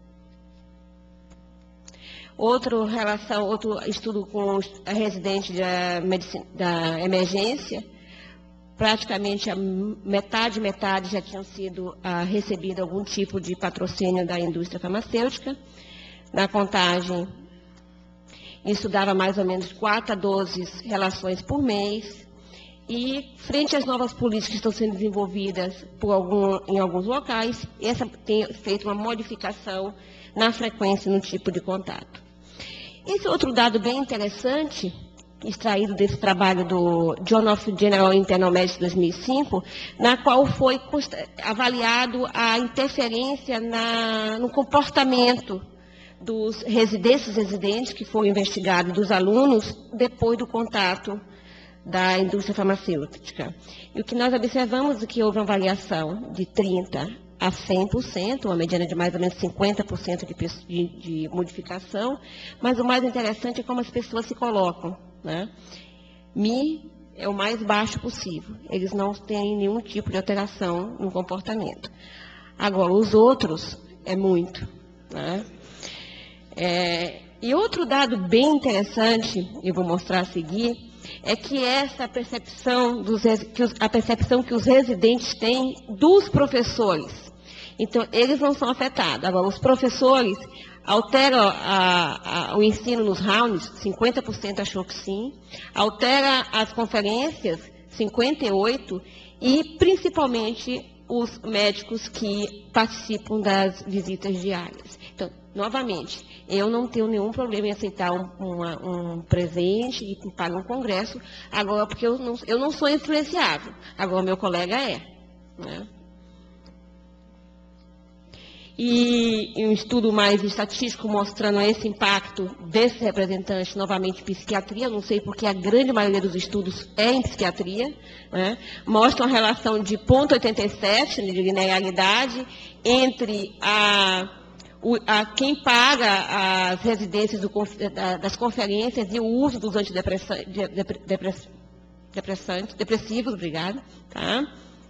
Outro, relação, outro estudo com a residente da, medicina, da emergência, praticamente a metade, metade já tinham sido ah, recebido algum tipo de patrocínio da indústria farmacêutica. Na contagem, isso dava mais ou menos quatro a doze relações por mês. E, frente às novas políticas que estão sendo desenvolvidas por algum, em alguns locais, essa tem feito uma modificação na frequência e no tipo de contato. Esse outro dado bem interessante, extraído desse trabalho do Journal of General Internal Medicine dois mil e cinco, na qual foi avaliado a interferência na, no comportamento dos residentes residentes que foram investigados, dos alunos, depois do contato da indústria farmacêutica. E o que nós observamos é que houve uma variação de trinta a cem por cento, uma mediana de mais ou menos cinquenta por cento de, de, de modificação, mas o mais interessante é como as pessoas se colocam, né? Mi é o mais baixo possível, eles não têm nenhum tipo de alteração no comportamento. Agora, os outros é muito, né? É, e outro dado bem interessante, eu vou mostrar a seguir, é que essa percepção, dos, que os, a percepção que os residentes têm dos professores. Então, eles não são afetados. Agora, os professores alteram a, a, o ensino nos rounds, cinquenta por cento achou que sim, altera as conferências, cinquenta e oito por cento, e principalmente os médicos que participam das visitas diárias. Então, novamente, eu não tenho nenhum problema em aceitar um, uma, um presente e pagar um congresso, agora porque eu não, eu não sou influenciável, agora meu colega é. Né? E, e um estudo mais estatístico mostrando esse impacto desses representantes, novamente, em psiquiatria, não sei porque a grande maioria dos estudos é em psiquiatria, né? Mostra uma relação de zero vírgula oitenta e sete de linearidade entre a, o, a quem paga as residências do, das conferências e o uso dos antidepressantes, depressantes, depressivos, obrigada, tá?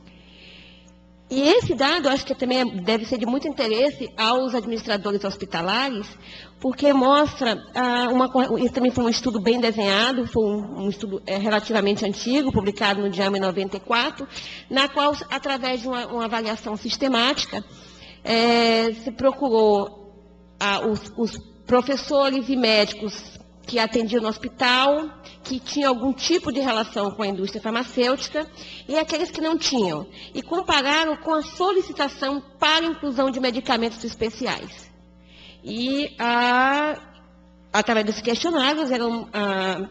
E esse dado, acho que também deve ser de muito interesse aos administradores hospitalares, porque mostra, ah, uma, esse também foi um estudo bem desenhado, foi um, um estudo é, relativamente antigo, publicado no JAMA em noventa e quatro, na qual, através de uma, uma avaliação sistemática, é, se procurou ah, os, os professores e médicos que atendiam no hospital, que tinham algum tipo de relação com a indústria farmacêutica, e aqueles que não tinham. E compararam com a solicitação para inclusão de medicamentos especiais. E, ah, através dos questionários, eram ah,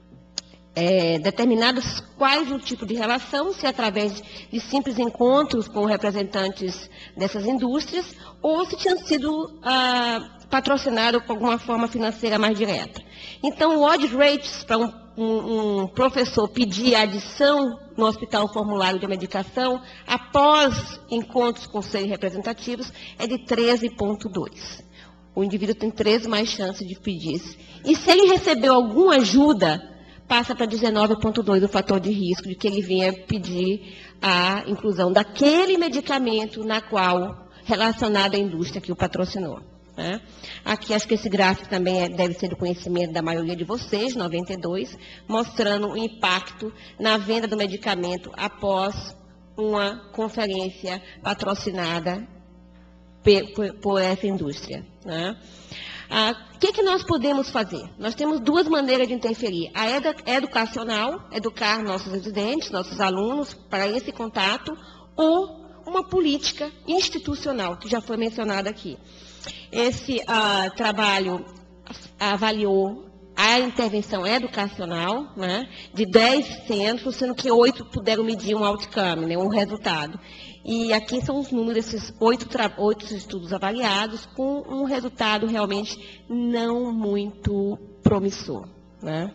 é, determinados quais o tipo de relação, se através de simples encontros com representantes dessas indústrias, ou se tinham sido ah, patrocinados com alguma forma financeira mais direta. Então, o odd rates para um, um, um professor pedir adição no hospital formulário de medicação, após encontros com seis representativos, é de treze vírgula dois. O indivíduo tem treze mais chances de pedir isso. E se ele recebeu alguma ajuda, passa para dezenove vírgula dois o fator de risco de que ele venha pedir a inclusão daquele medicamento na qual, relacionado à indústria que o patrocinou. Né? Aqui, acho que esse gráfico também é, deve ser do conhecimento da maioria de vocês, noventa e dois, mostrando o impacto na venda do medicamento após uma conferência patrocinada por, por, por essa indústria. Né? Ah, o que, que nós podemos fazer? Nós temos duas maneiras de interferir. A edu educacional, educar nossos residentes, nossos alunos, para esse contato, ou uma política institucional, que já foi mencionada aqui. Esse ah, trabalho avaliou a intervenção educacional, né, de dez centros, sendo que oito puderam medir um outcome, né, um resultado. E aqui são os números desses oito, oito estudos avaliados, com um resultado realmente não muito promissor. Né?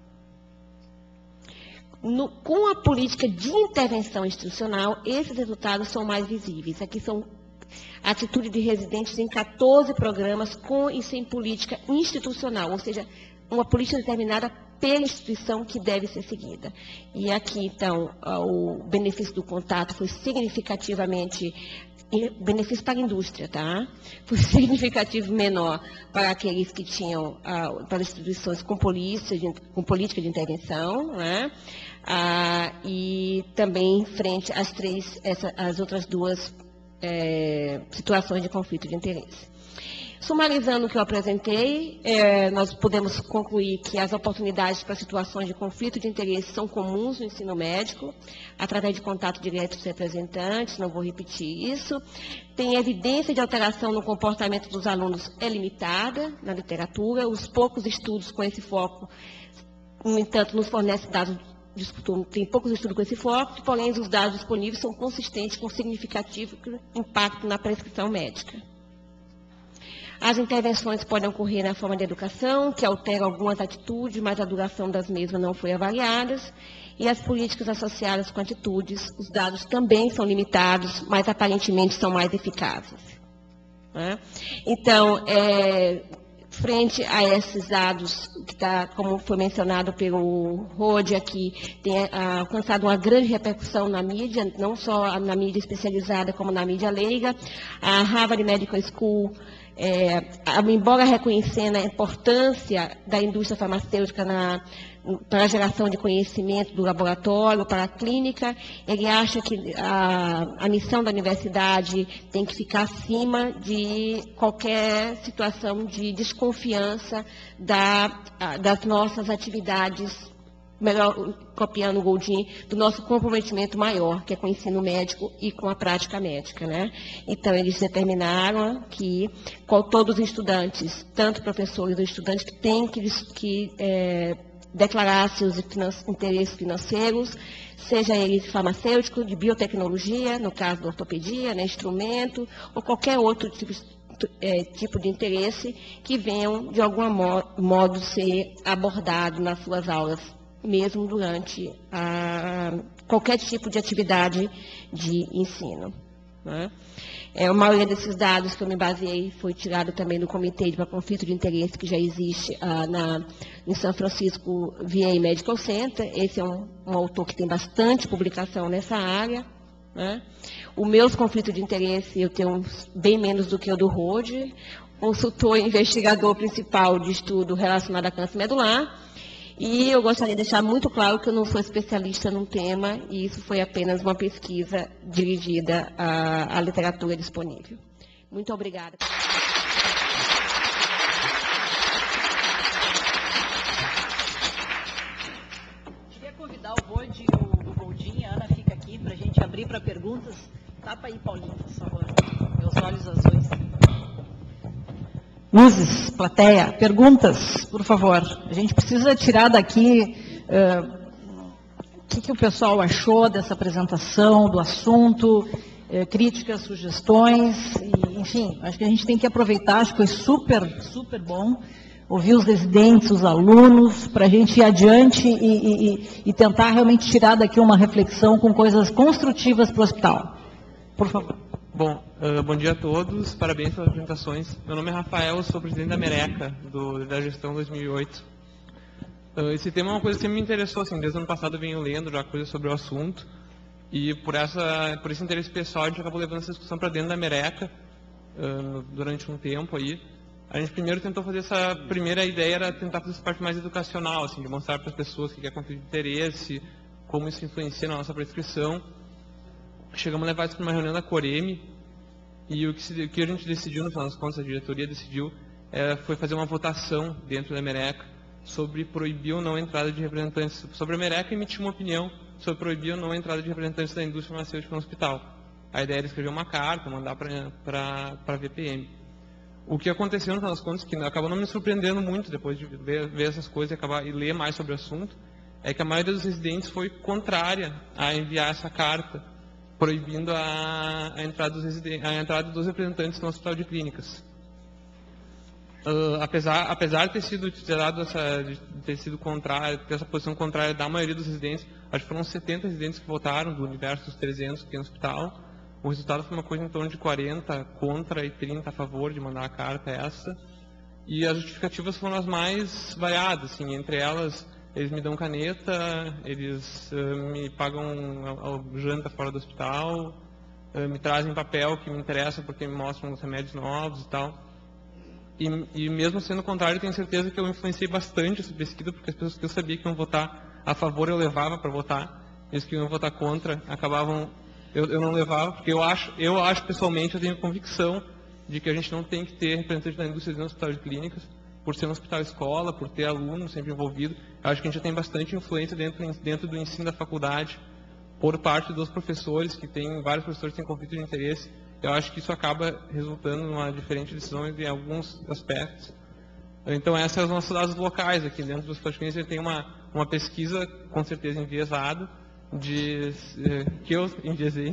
No, com a política de intervenção institucional, esses resultados são mais visíveis. Aqui são atitude de residentes em quatorze programas com e sem política institucional, ou seja, uma política determinada pela instituição que deve ser seguida. E aqui, então, o benefício do contato foi significativamente, benefício para a indústria, tá? Foi significativo menor para aqueles que tinham, para as instituições com, polícia, com política de intervenção, né? Ah, e também frente às três, essa, as outras duas É, situações de conflito de interesse. Sumarizando o que eu apresentei, é, nós podemos concluir que as oportunidades para situações de conflito de interesse são comuns no ensino médico, através de contato direto dos representantes, não vou repetir isso. Tem evidência de alteração no comportamento dos alunos é limitada na literatura, os poucos estudos com esse foco, no entanto, nos fornecem dados. Tem poucos estudos com esse foco, porém os dados disponíveis são consistentes com significativo impacto na prescrição médica. As intervenções podem ocorrer na forma de educação, que altera algumas atitudes, mas a duração das mesmas não foi avaliada, e as políticas associadas com atitudes, os dados também são limitados, mas aparentemente são mais eficazes. Né? Então, é, frente a esses dados, que tá, como foi mencionado pelo Rode aqui, tem ah, alcançado uma grande repercussão na mídia, não só na mídia especializada, como na mídia leiga. A Harvard Medical School É, embora reconhecendo a importância da indústria farmacêutica na, para a geração de conhecimento do laboratório, para a clínica, ele acha que a, a missão da universidade tem que ficar acima de qualquer situação de desconfiança da, das nossas atividades, melhor copiando o Goldin, do nosso comprometimento maior, que é com o ensino médico e com a prática médica, né? Então, eles determinaram que com todos os estudantes, tanto professores ou estudantes, que têm que, que é, declarar seus finan interesses financeiros, seja ele farmacêutico, de biotecnologia, no caso da ortopedia, né, instrumento, ou qualquer outro tipo, é, tipo de interesse que venham, de algum mo modo, ser abordado nas suas aulas, mesmo durante a, qualquer tipo de atividade de ensino. Né? É, a maioria desses dados que eu me baseei foi tirado também do Comitê de Conflito de Interesse que já existe ah, na, em São Francisco V A Medical Center. Esse é um, um autor que tem bastante publicação nessa área. Né? O meus conflitos de interesse eu tenho bem menos do que o do Rode, consultor e investigador principal de estudo relacionado a câncer medular. E eu gostaria de deixar muito claro que eu não sou especialista num tema, e isso foi apenas uma pesquisa dirigida à, à literatura disponível. Muito obrigada. Queria convidar o Rode e o Goldin, a Ana fica aqui para a gente abrir para perguntas. Tapa aí, Paulinho, por favor. Meus olhos azuis. Luzes, plateia, perguntas, por favor. A gente precisa tirar daqui uh, o que, que o pessoal achou dessa apresentação, do assunto, uh, críticas, sugestões, e, enfim, acho que a gente tem que aproveitar, acho que foi super, super bom ouvir os residentes, os alunos, para a gente ir adiante e, e, e tentar realmente tirar daqui uma reflexão com coisas construtivas para o hospital. Por favor. Bom, uh, bom dia a todos, parabéns pelas apresentações. Meu nome é Rafael, eu sou presidente da Mereca, do, da gestão dois mil e oito. Uh, esse tema é uma coisa que sempre me interessou, assim, desde o ano passado eu venho lendo já coisas sobre o assunto, e por, essa, por esse interesse pessoal a gente acabou levando essa discussão para dentro da Mereca uh, durante um tempo aí. A gente primeiro tentou fazer essa, primeira ideia era tentar fazer essa parte mais educacional, assim, de mostrar para as pessoas o que é conflito de interesse, como isso influencia na nossa prescrição. Chegamos a levar isso para uma reunião da Coreme, e o que, se, o que a gente decidiu, no final das contas, a diretoria decidiu, é, foi fazer uma votação dentro da Mereca sobre proibir ou não a entrada de representantes, sobre a Mereca emitir uma opinião sobre proibir ou não a entrada de representantes da indústria farmacêutica no hospital. A ideia era escrever uma carta, mandar para a V P M. O que aconteceu, no final das contas, que acabou não me surpreendendo muito depois de ver, ver essas coisas e, acabar, e ler mais sobre o assunto, é que a maioria dos residentes foi contrária a enviar essa carta, proibindo a, a, entrada dos a entrada dos representantes no hospital de clínicas. Uh, apesar, apesar de ter sido tirado essa, de ter sido contrário, ter essa posição contrária da maioria dos residentes, acho que foram setenta residentes que votaram do universo dos trezentos que tem no hospital. O resultado foi uma coisa em torno de quarenta contra e trinta a favor de mandar a carta essa. E as justificativas foram as mais variadas, assim, entre elas, eles me dão caneta, eles uh, me pagam a, a janta fora do hospital, uh, me trazem papel que me interessa porque me mostram os remédios novos e tal. E, e mesmo sendo contrário, eu tenho certeza que eu influenciei bastante essa pesquisa, porque as pessoas que eu sabia que iam votar a favor eu levava para votar, e os que iam votar contra acabavam, eu, eu não levava, porque eu acho, eu acho pessoalmente, eu tenho convicção de que a gente não tem que ter representante da indústria no hospital de clínicas, por ser um hospital escola, por ter alunos sempre envolvido. Eu acho que a gente já tem bastante influência dentro, dentro do ensino da faculdade, por parte dos professores, que tem vários professores que têm conflito de interesse. Eu acho que isso acaba resultando em uma diferente decisão em alguns aspectos. Então, essas são as nossas dados locais aqui dentro dos hospitais de clínicas. Tem uma, uma pesquisa, com certeza enviesada, de, que eu enviesei,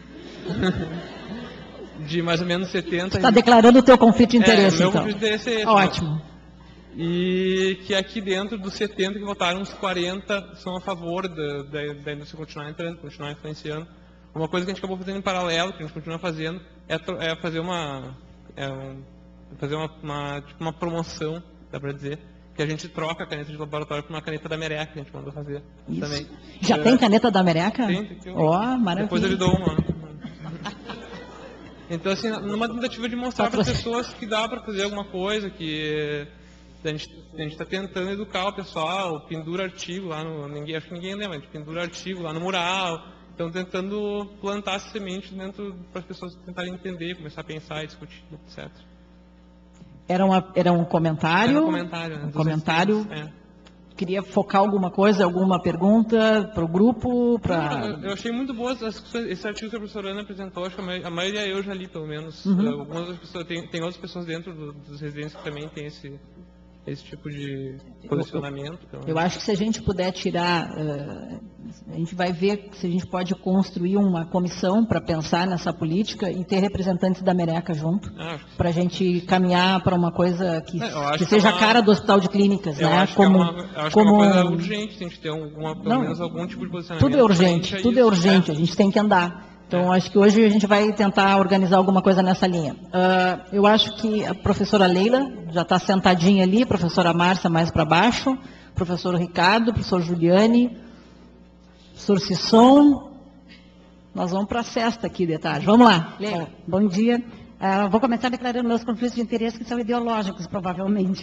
de mais ou menos setenta... Você está declarando o teu conflito de interesse, é, meu então. conflito de interesse é esse, ótimo. Né? E que aqui dentro dos setenta que votaram, uns quarenta são a favor da, da, da indústria continuar entrando, continuar influenciando. Uma coisa que a gente acabou fazendo em paralelo, que a gente continua fazendo, é, é fazer uma, é um, fazer uma, uma, tipo uma promoção, dá para dizer, que a gente troca a caneta de laboratório por uma caneta da Mereca, que a gente mandou fazer. Isso. Também. Já é, tem caneta da Mereca? Tem, tem. Ó, oh, maravilha. Depois ele dou uma. Então, assim, numa tentativa de mostrar para as pessoas que dá para fazer alguma coisa, que a gente a está tentando educar o pessoal, pendura artigo lá no... Ninguém, acho que ninguém lembra, a gente pendura artigo lá no mural. Então, tentando plantar essa semente dentro para as pessoas tentarem entender, começar a pensar e discutir, etcétera. Era, uma, era um comentário? Era um comentário. Né, um comentário. É. Queria focar alguma coisa, alguma pergunta para o grupo? Pra... Eu, eu achei muito boas as discussões. Esse artigo que a professora Ana apresentou, acho que a maioria, a maioria eu já li, pelo menos. Uhum. Algumas das pessoas, tem, tem outras pessoas dentro do, dos residentes que também têm esse, esse tipo de posicionamento. Então... Eu acho que se a gente puder tirar, uh, a gente vai ver se a gente pode construir uma comissão para pensar nessa política e ter representantes da Mereca junto, ah, para a gente caminhar para uma coisa que, é, que seja é uma... a cara do Hospital de Clínicas, eu né? Acho como, que é uma, eu acho como... que é uma coisa urgente, tem que ter uma, pelo Não, menos algum tipo de posicionamento. Tudo é urgente, tudo é urgente, a gente tem que andar. Então, acho que hoje a gente vai tentar organizar alguma coisa nessa linha. Uh, eu acho que a professora Leila já está sentadinha ali, a professora Márcia mais para baixo, o professor Ricardo, o professor Juliane, o professor Sisson. Nós vamos para a sexta aqui de tarde. Vamos lá, Leila. Bom, bom dia. Uh, vou começar declarando meus conflitos de interesse, que são ideológicos, provavelmente.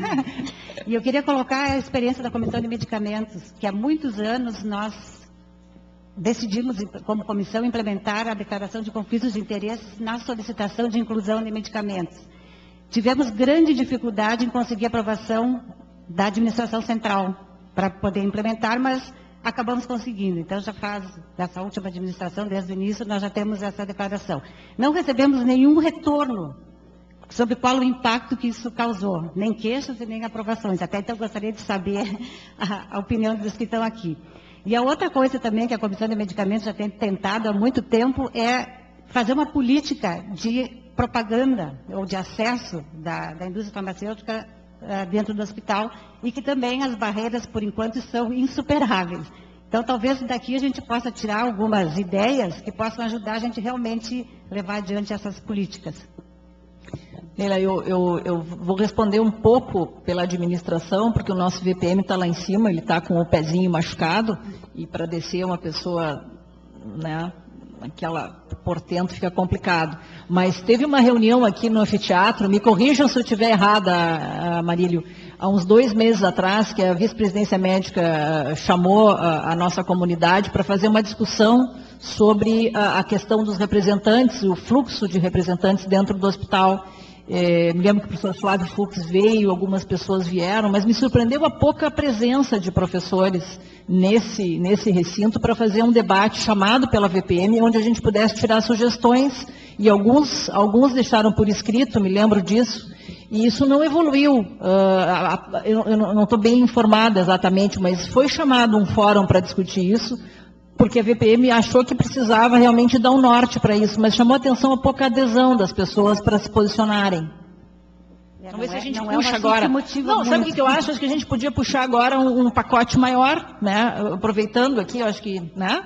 E eu queria colocar a experiência da Comissão de Medicamentos, que há muitos anos nós decidimos, como comissão, implementar a declaração de conflitos de interesses na solicitação de inclusão de medicamentos. Tivemos grande dificuldade em conseguir a aprovação da administração central para poder implementar, mas acabamos conseguindo. Então, já faz, dessa última administração, desde o início, nós já temos essa declaração. Não recebemos nenhum retorno sobre qual o impacto que isso causou, nem queixas e nem aprovações. Até então, gostaria de saber a, a opinião dos que estão aqui. E a outra coisa também que a Comissão de Medicamentos já tem tentado há muito tempo é fazer uma política de propaganda ou de acesso da, da indústria farmacêutica uh, dentro do hospital e que também as barreiras, por enquanto, são insuperáveis. Então, talvez daqui a gente possa tirar algumas ideias que possam ajudar a gente realmente levar adiante essas políticas. Leila, eu, eu, eu vou responder um pouco pela administração, porque o nosso V P M está lá em cima, ele está com o pezinho machucado, e para descer uma pessoa, né, aquela portento fica complicado. Mas teve uma reunião aqui no anfiteatro, me corrijam se eu estiver errada, Marílio, há uns dois meses atrás, que a vice-presidência médica chamou a, a nossa comunidade para fazer uma discussão sobre a, a questão dos representantes, o fluxo de representantes dentro do hospital. É, me lembro que o professor Flávio Fux veio, algumas pessoas vieram, mas me surpreendeu a pouca presença de professores nesse, nesse recinto para fazer um debate chamado pela V P M, onde a gente pudesse tirar sugestões, e alguns, alguns deixaram por escrito, me lembro disso, e isso não evoluiu. Uh, eu, eu não estou bem informada exatamente, mas foi chamado um fórum para discutir isso, porque a V P M achou que precisava realmente dar um norte para isso, mas chamou a atenção a pouca adesão das pessoas para se posicionarem. É, Vamos ver se a gente não puxa é um agora. Não, muito. Sabe o que, que eu acho? Acho que a gente podia puxar agora um, um pacote maior, né? Aproveitando aqui, eu acho que, né?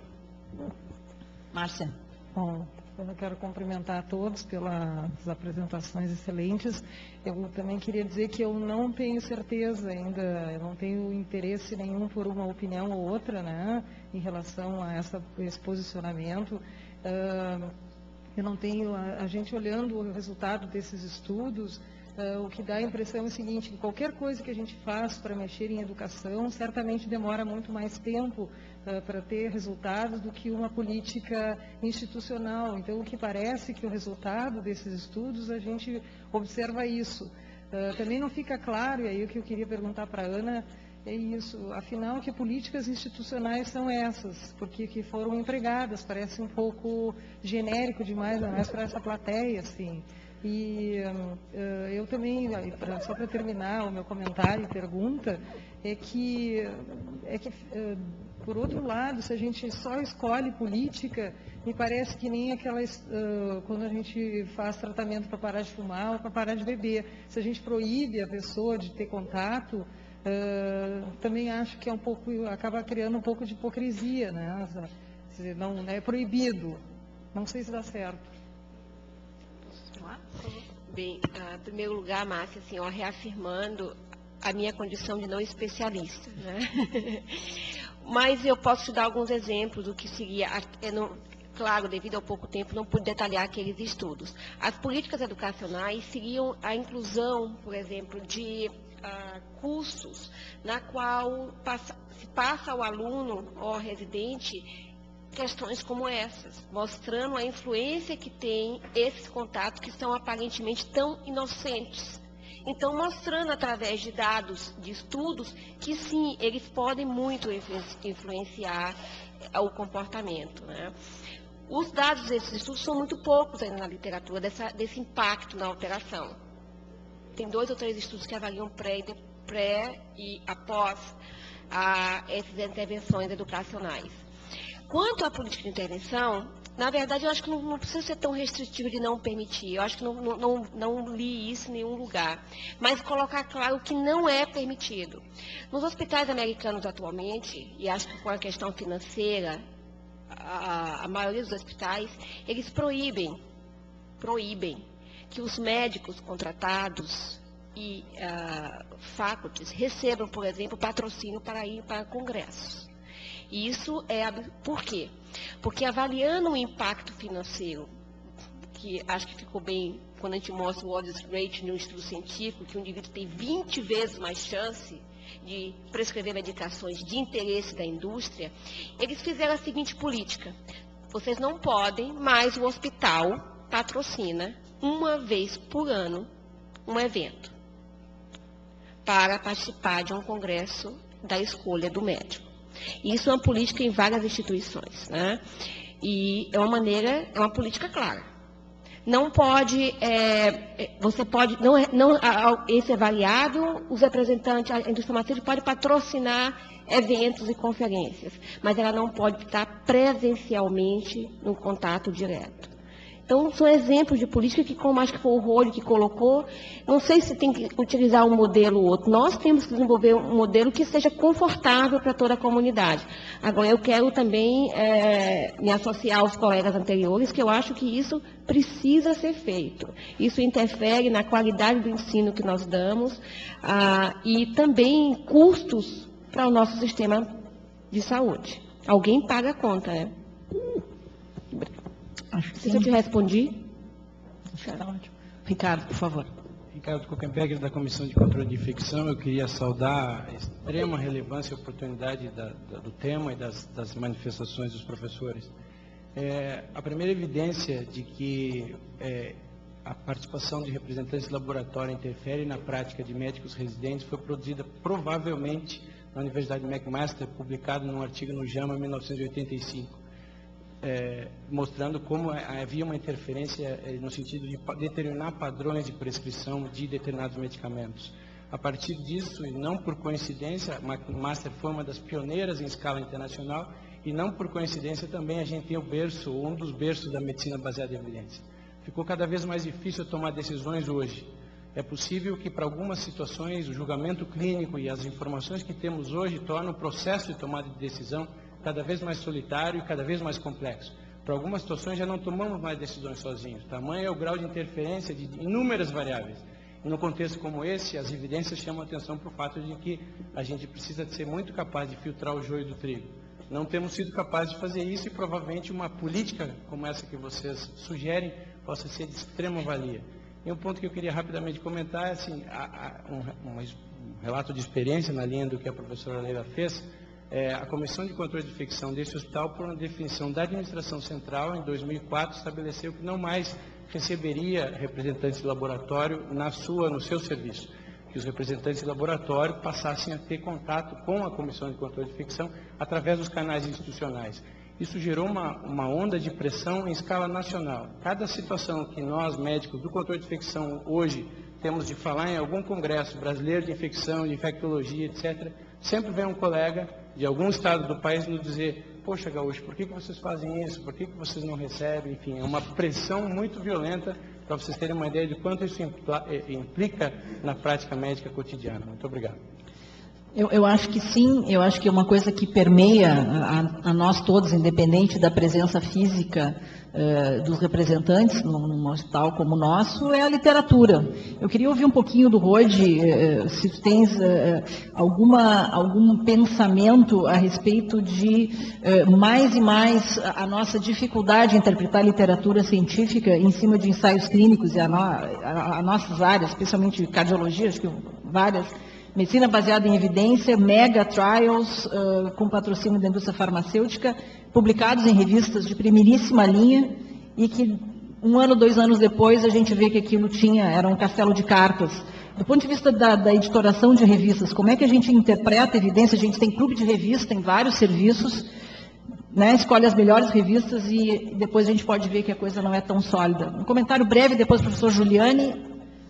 Márcia. Bom, eu quero cumprimentar a todos pelas apresentações excelentes. Eu também queria dizer que eu não tenho certeza ainda, eu não tenho interesse nenhum por uma opinião ou outra, né, em relação a essa, esse posicionamento. Uh, eu não tenho, a, a gente olhando o resultado desses estudos, Uh, o que dá a impressão é o seguinte, que qualquer coisa que a gente faz para mexer em educação, certamente demora muito mais tempo uh, para ter resultados do que uma política institucional. Então, o que parece que o resultado desses estudos, a gente observa isso. Uh, também não fica claro, e aí o que eu queria perguntar para a Ana é isso, afinal, que políticas institucionais são essas? Porque que foram empregadas, parece um pouco genérico demais, mais para essa plateia, assim. E uh, eu também, pra, só para terminar o meu comentário e pergunta, é que, é que uh, por outro lado, se a gente só escolhe política, me parece que nem aquelas, uh, quando a gente faz tratamento para parar de fumar ou para parar de beber. Se a gente proíbe a pessoa de ter contato, uh, também acho que é um pouco, acaba criando um pouco de hipocrisia, né? Não, é proibido. Não sei se dá certo. Bem, uh, em primeiro lugar, Márcia, assim, ó, reafirmando a minha condição de não especialista, né? Mas eu posso te dar alguns exemplos do que seria, é no, claro, devido ao pouco tempo, não pude detalhar aqueles estudos. As políticas educacionais seriam a inclusão, por exemplo, de uh, cursos na qual passa, se passa ao aluno ou ao residente questões como essas, mostrando a influência que tem esses contatos que são aparentemente tão inocentes. Então, mostrando através de dados, de estudos, que sim, eles podem muito influenciar o comportamento, né? Os dados desses estudos são muito poucos ainda na literatura, dessa, desse impacto na alteração. Tem dois ou três estudos que avaliam pré, pré e após a, essas intervenções educacionais. Quanto à política de intervenção, na verdade, eu acho que não, não precisa ser tão restritivo de não permitir. Eu acho que não, não, não, não li isso em nenhum lugar. Mas colocar claro o que não é permitido. Nos hospitais americanos atualmente, e acho que com a questão financeira, a, a maioria dos hospitais, eles proíbem, proíbem que os médicos contratados e uh, faculties recebam, por exemplo, patrocínio para ir para congressos. E isso é... Por quê? Porque avaliando o impacto financeiro, que acho que ficou bem quando a gente mostra o odds rate no estudo científico, que o indivíduo tem vinte vezes mais chance de prescrever medicações de interesse da indústria, eles fizeram a seguinte política: vocês não podem, mas o hospital patrocina uma vez por ano um evento para participar de um congresso da escolha do médico. Isso é uma política em várias instituições, né? E é uma maneira, é uma política clara. Não pode, é, você pode, não, é, não, esse é variável, os representantes, a indústria farmacêutica pode patrocinar eventos e conferências, mas ela não pode estar presencialmente no contato direto. Então, são exemplos de política que, como acho que foi o Rony que colocou, não sei se tem que utilizar um modelo ou outro. Nós temos que desenvolver um modelo que seja confortável para toda a comunidade. Agora, eu quero também é, me associar aos colegas anteriores, que eu acho que isso precisa ser feito. Isso interfere na qualidade do ensino que nós damos ah, e também custos para o nosso sistema de saúde. Alguém paga a conta, né? Acho que Se eu te respondi? Ricardo, por favor. Ricardo Kuchenberger, da Comissão de Controle de Infecção. Eu queria saudar a extrema relevância e oportunidade da, da, do tema e das, das manifestações dos professores. É, a primeira evidência de que é, a participação de representantes de laboratório interfere na prática de médicos residentes foi produzida provavelmente na Universidade McMaster, publicado num artigo no JAMA em mil novecentos e oitenta e cinco. É, mostrando como havia uma interferência é, no sentido de determinar padrões de prescrição de determinados medicamentos. A partir disso, e não por coincidência, a McMaster foi uma das pioneiras em escala internacional, e não por coincidência também a gente tem o berço, um dos berços da medicina baseada em evidência. Ficou cada vez mais difícil tomar decisões hoje. É possível que, para algumas situações, o julgamento clínico e as informações que temos hoje tornam o processo de tomada de decisão cada vez mais solitário e cada vez mais complexo. Para algumas situações já não tomamos mais decisões sozinhos. Tamanho é o grau de interferência de inúmeras variáveis. E num contexto como esse, as evidências chamam a atenção para o fato de que a gente precisa ser muito capaz de filtrar o joio do trigo. Não temos sido capazes de fazer isso e provavelmente uma política como essa que vocês sugerem possa ser de extrema valia. E um ponto que eu queria rapidamente comentar é assim, a, a, um, um relato de experiência na linha do que a professora Leila fez. É, a Comissão de Controle de Infecção desse hospital, por uma definição da administração central, em dois mil e quatro, estabeleceu que não mais receberia representantes de laboratório na sua, no seu serviço, que os representantes de laboratório passassem a ter contato com a Comissão de Controle de Infecção através dos canais institucionais. Isso gerou uma, uma onda de pressão em escala nacional. Cada situação que nós, médicos do controle de infecção, hoje temos de falar em algum congresso brasileiro de infecção, de infectologia, etcétera, sempre vem um colega de algum estado do país nos dizer: poxa, gaúcho, por que, que vocês fazem isso? Por que, que vocês não recebem? Enfim, é uma pressão muito violenta para vocês terem uma ideia de quanto isso implica na prática médica cotidiana. Muito obrigado. Eu, eu acho que sim, eu acho que é uma coisa que permeia a, a nós todos, independente da presença física uh, dos representantes num, num hospital como o nosso, é a literatura. Eu queria ouvir um pouquinho do Rodi, uh, se tu tens uh, alguma, algum pensamento a respeito de uh, mais e mais a, a nossa dificuldade em interpretar literatura científica em cima de ensaios clínicos e a, no, a, a nossas áreas, especialmente cardiologia, acho que várias. Medicina baseada em evidência, mega trials, uh, com patrocínio da indústria farmacêutica, publicados em revistas de primeiríssima linha, e que um ano, dois anos depois, a gente vê que aquilo tinha, era um castelo de cartas. Do ponto de vista da, da editoração de revistas, como é que a gente interpreta a evidência? A gente tem clube de revista em vários serviços, né, escolhe as melhores revistas e depois a gente pode ver que a coisa não é tão sólida. Um comentário breve, depois o professor Juliane.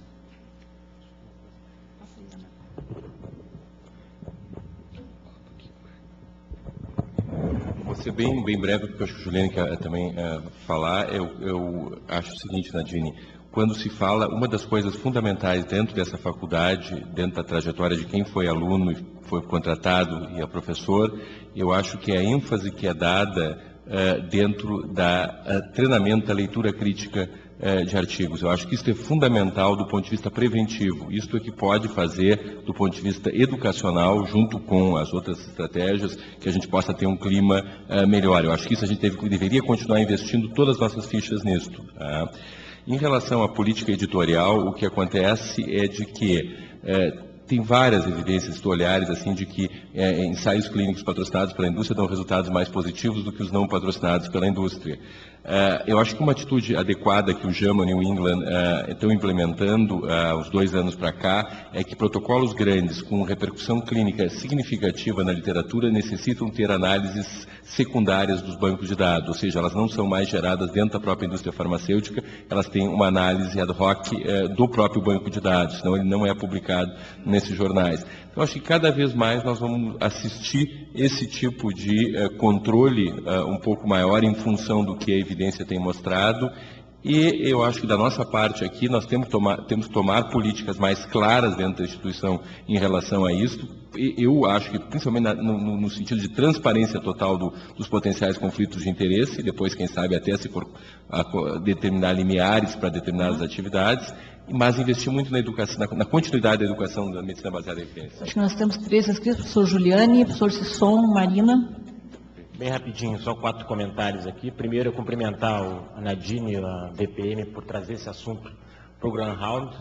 Vou ser bem, bem breve, porque eu acho que o Juliane quer também uh, falar. Eu, eu acho o seguinte, Nadine, quando se fala, uma das coisas fundamentais dentro dessa faculdade, dentro da trajetória de quem foi aluno e foi contratado e é professor, eu acho que a ênfase que é dada uh, dentro da uh, treinamento da leitura crítica uh, de artigos. Eu acho que isso é fundamental do ponto de vista preventivo. Isto é que pode fazer, do ponto de vista educacional, junto com as outras estratégias, que a gente possa ter um clima uh, melhor. Eu acho que isso a gente deve, deveria continuar investindo todas as nossas fichas nisto. Tá? Em relação à política editorial, o que acontece é de que eh, tem várias evidências, se olhares assim, de que eh, ensaios clínicos patrocinados pela indústria dão resultados mais positivos do que os não patrocinados pela indústria. Uh, eu acho que uma atitude adequada que o JAMA e o New England uh, estão implementando uh, os dois anos para cá é que protocolos grandes com repercussão clínica significativa na literatura necessitam ter análises secundárias dos bancos de dados, ou seja, elas não são mais geradas dentro da própria indústria farmacêutica, elas têm uma análise ad hoc uh, do próprio banco de dados, senão ele não é publicado nesses jornais. Então, acho que cada vez mais nós vamos assistir esse tipo de uh, controle uh, um pouco maior em função do que a evidência tem mostrado, e eu acho que da nossa parte aqui nós temos que tomar, temos que tomar políticas mais claras dentro da instituição em relação a isso. E eu acho que, principalmente na, no, no sentido de transparência total do, dos potenciais conflitos de interesse, depois, quem sabe, até se for a, a determinar limiares para determinadas atividades, mas investir muito na educação, na, na continuidade da educação da medicina baseada em evidência. Acho que nós temos três inscritos, professor Juliane, professor Sisson, Marina. Bem rapidinho, só quatro comentários aqui. Primeiro, eu cumprimentar a Nadine e a D P M por trazer esse assunto para o Grand Round.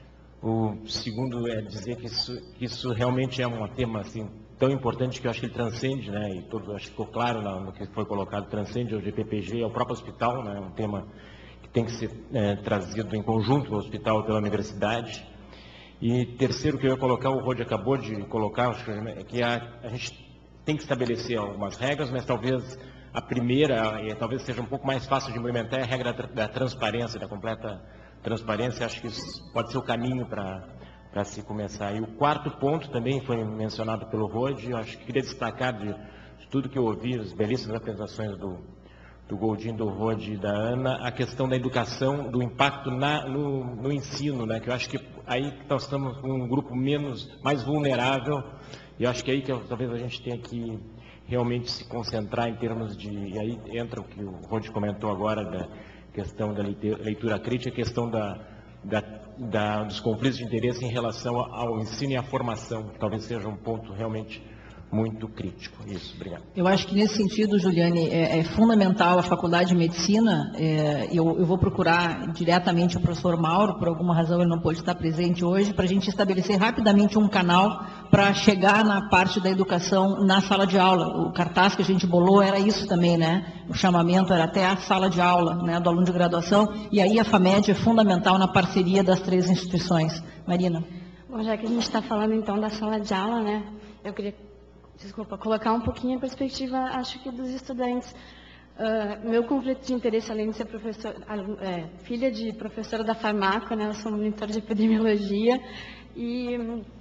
O segundo é dizer que isso, que isso realmente é um tema assim, tão importante que eu acho que ele transcende, né, e todo, acho que ficou claro no, no que foi colocado, transcende o G P P G, é o próprio hospital, né, um tema que tem que ser é, trazido em conjunto com o hospital e pela universidade. E terceiro, que eu ia colocar, o Rodi acabou de colocar, acho que, é que a, a gente tem que estabelecer algumas regras, mas talvez a primeira, e talvez seja um pouco mais fácil de implementar, é a regra da, da transparência, da completa transparência. Acho que isso pode ser o caminho para para se começar. E o quarto ponto também foi mencionado pelo Rodi, eu acho que queria destacar de, de tudo que eu ouvi, as belíssimas apresentações do, do Goldin, do Rodi e da Ana, a questão da educação, do impacto na, no, no ensino, né, que eu acho que aí nós estamos com um grupo menos, mais vulnerável. E acho que é aí que talvez a gente tenha que realmente se concentrar em termos de... E aí entra o que o Rodi comentou agora, da questão da leitura crítica, a questão da, da, da, dos conflitos de interesse em relação ao ensino e à formação, que talvez seja um ponto realmente muito crítico. Isso, obrigado. Eu acho que nesse sentido, Juliane, é, é fundamental a Faculdade de Medicina. É, eu, eu vou procurar diretamente o professor Mauro, por alguma razão ele não pôde estar presente hoje, para a gente estabelecer rapidamente um canal para chegar na parte da educação na sala de aula. O cartaz que a gente bolou era isso também, né? O chamamento era até a sala de aula, né, do aluno de graduação, e aí a FAMED é fundamental na parceria das três instituições. Marina. Bom, já que a gente está falando então da sala de aula, né, eu queria Desculpa, colocar um pouquinho a perspectiva, acho que dos estudantes. Uh, meu conflito de interesse, além de ser professor, é, filha de professora da Farmaco, né, eu sou monitora de epidemiologia, e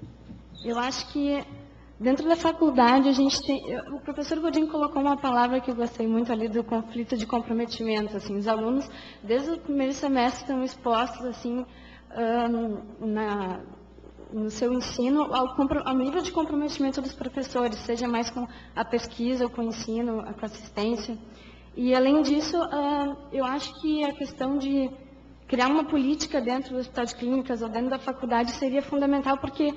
eu acho que dentro da faculdade a gente tem... O professor Godin colocou uma palavra que eu gostei muito ali, do conflito de comprometimento. Assim, os alunos, desde o primeiro semestre, estão expostos assim, uh, na... no seu ensino, ao, ao nível de comprometimento dos professores, seja mais com a pesquisa ou com o ensino, com a assistência. E, além disso, uh, eu acho que a questão de criar uma política dentro do hospital de clínicas ou dentro da faculdade seria fundamental, porque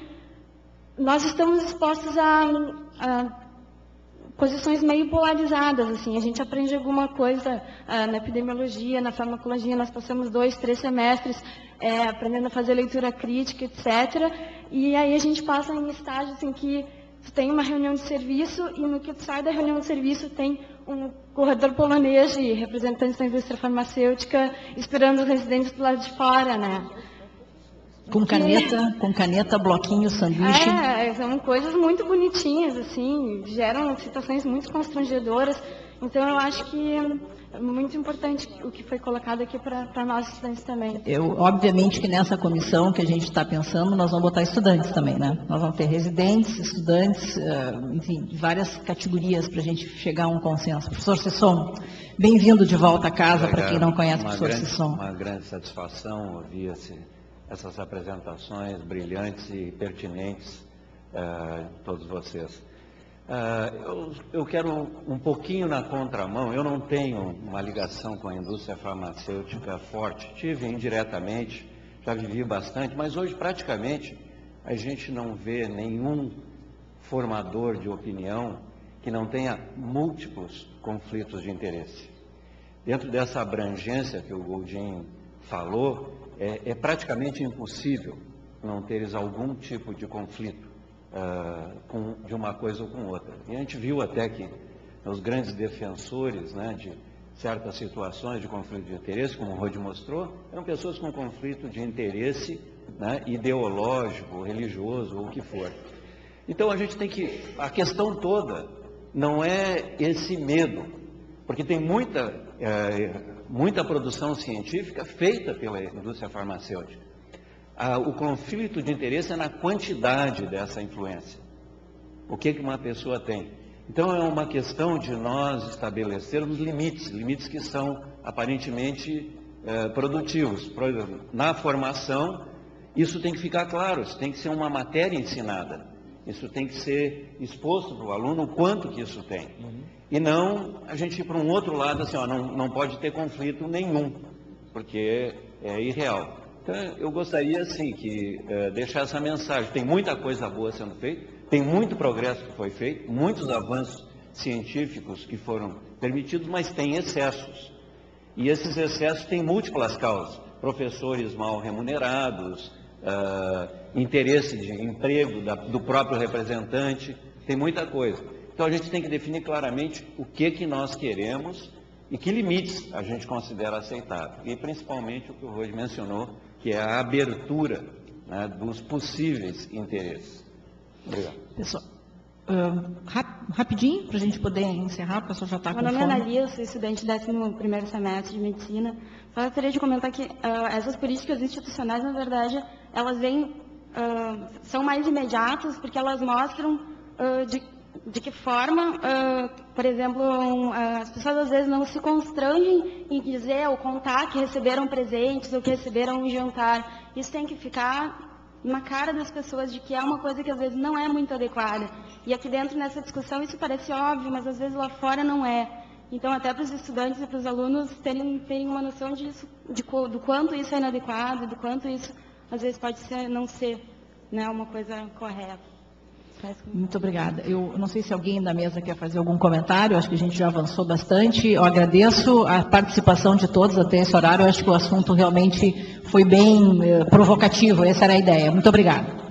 nós estamos expostos a, a posições meio polarizadas, assim. A gente aprende alguma coisa uh, na epidemiologia, na farmacologia, nós passamos dois, três semestres é, aprendendo a fazer leitura crítica, etcétera. E aí a gente passa em estágios em que tem uma reunião de serviço e no que sai da reunião de serviço tem um corredor polonês de representantes da indústria farmacêutica esperando os residentes do lado de fora, né? Com caneta, com caneta, bloquinho, sanduíche. É, são coisas muito bonitinhas, assim, geram situações muito constrangedoras. Então, eu acho que é muito importante o que foi colocado aqui para nós estudantes também. Eu, obviamente que nessa comissão que a gente está pensando, nós vamos botar estudantes também, né? Nós vamos ter residentes, estudantes, enfim, várias categorias para a gente chegar a um consenso. Professor Sisson, bem-vindo de volta a casa, para quem não conhece o professor grande, Sisson. Uma grande satisfação ouvir esse, essas apresentações brilhantes e pertinentes uh, de todos vocês. Uh, eu, eu quero um pouquinho na contramão. Eu não tenho uma ligação com a indústria farmacêutica forte. Tive indiretamente, já vivi bastante, mas hoje praticamente a gente não vê nenhum formador de opinião que não tenha múltiplos conflitos de interesse. Dentro dessa abrangência que o Goldin falou, é, é praticamente impossível não teres algum tipo de conflito Uh, com, de uma coisa ou com outra. E a gente viu até que os grandes defensores, né, de certas situações de conflito de interesse, como o Rod mostrou, eram pessoas com conflito de interesse, né, ideológico, religioso, ou o que for. Então a gente tem que... A questão toda não é esse medo, porque tem muita, é, muita produção científica feita pela indústria farmacêutica. Ah, o conflito de interesse é na quantidade dessa influência. O que, que uma pessoa tem? Então, é uma questão de nós estabelecermos limites, limites que são aparentemente eh, produtivos. Na formação, isso tem que ficar claro, isso tem que ser uma matéria ensinada. Isso tem que ser exposto para o aluno o quanto que isso tem. Uhum. E não a gente ir para um outro lado, assim, ó, não, não pode ter conflito nenhum, porque é irreal. Então, eu gostaria, assim, que uh, deixar essa mensagem. Tem muita coisa boa sendo feita, tem muito progresso que foi feito, muitos avanços científicos que foram permitidos, mas tem excessos. E esses excessos têm múltiplas causas. Professores mal remunerados, uh, interesse de emprego da, do próprio representante, tem muita coisa. Então, a gente tem que definir claramente o que, que nós queremos e que limites a gente considera aceitável. E, principalmente, o que o Rod mencionou, que é a abertura, né, dos possíveis interesses. Obrigado. Pessoal, uh, rap, rapidinho, para a gente poder encerrar, o pessoal já está com fome. Meu nome é Analia, eu sou estudante do décimo primeiro semestre de Medicina. Só gostaria de comentar que uh, essas políticas institucionais, na verdade, elas vêm, uh, são mais imediatas, porque elas mostram uh, de de que forma, uh, por exemplo, um, as pessoas às vezes não se constrangem em dizer ou contar que receberam presentes ou que receberam um jantar. Isso tem que ficar na cara das pessoas de que é uma coisa que às vezes não é muito adequada. E aqui dentro, nessa discussão, isso parece óbvio, mas às vezes lá fora não é. Então, até para os estudantes e para os alunos terem, terem uma noção disso, de, do quanto isso é inadequado, do quanto isso às vezes pode ser, não ser, né, uma coisa correta. Muito obrigada. Eu não sei se alguém da mesa quer fazer algum comentário, acho que a gente já avançou bastante. Eu agradeço a participação de todos até esse horário, eu acho que o assunto realmente foi bem eh, provocativo, essa era a ideia. Muito obrigada.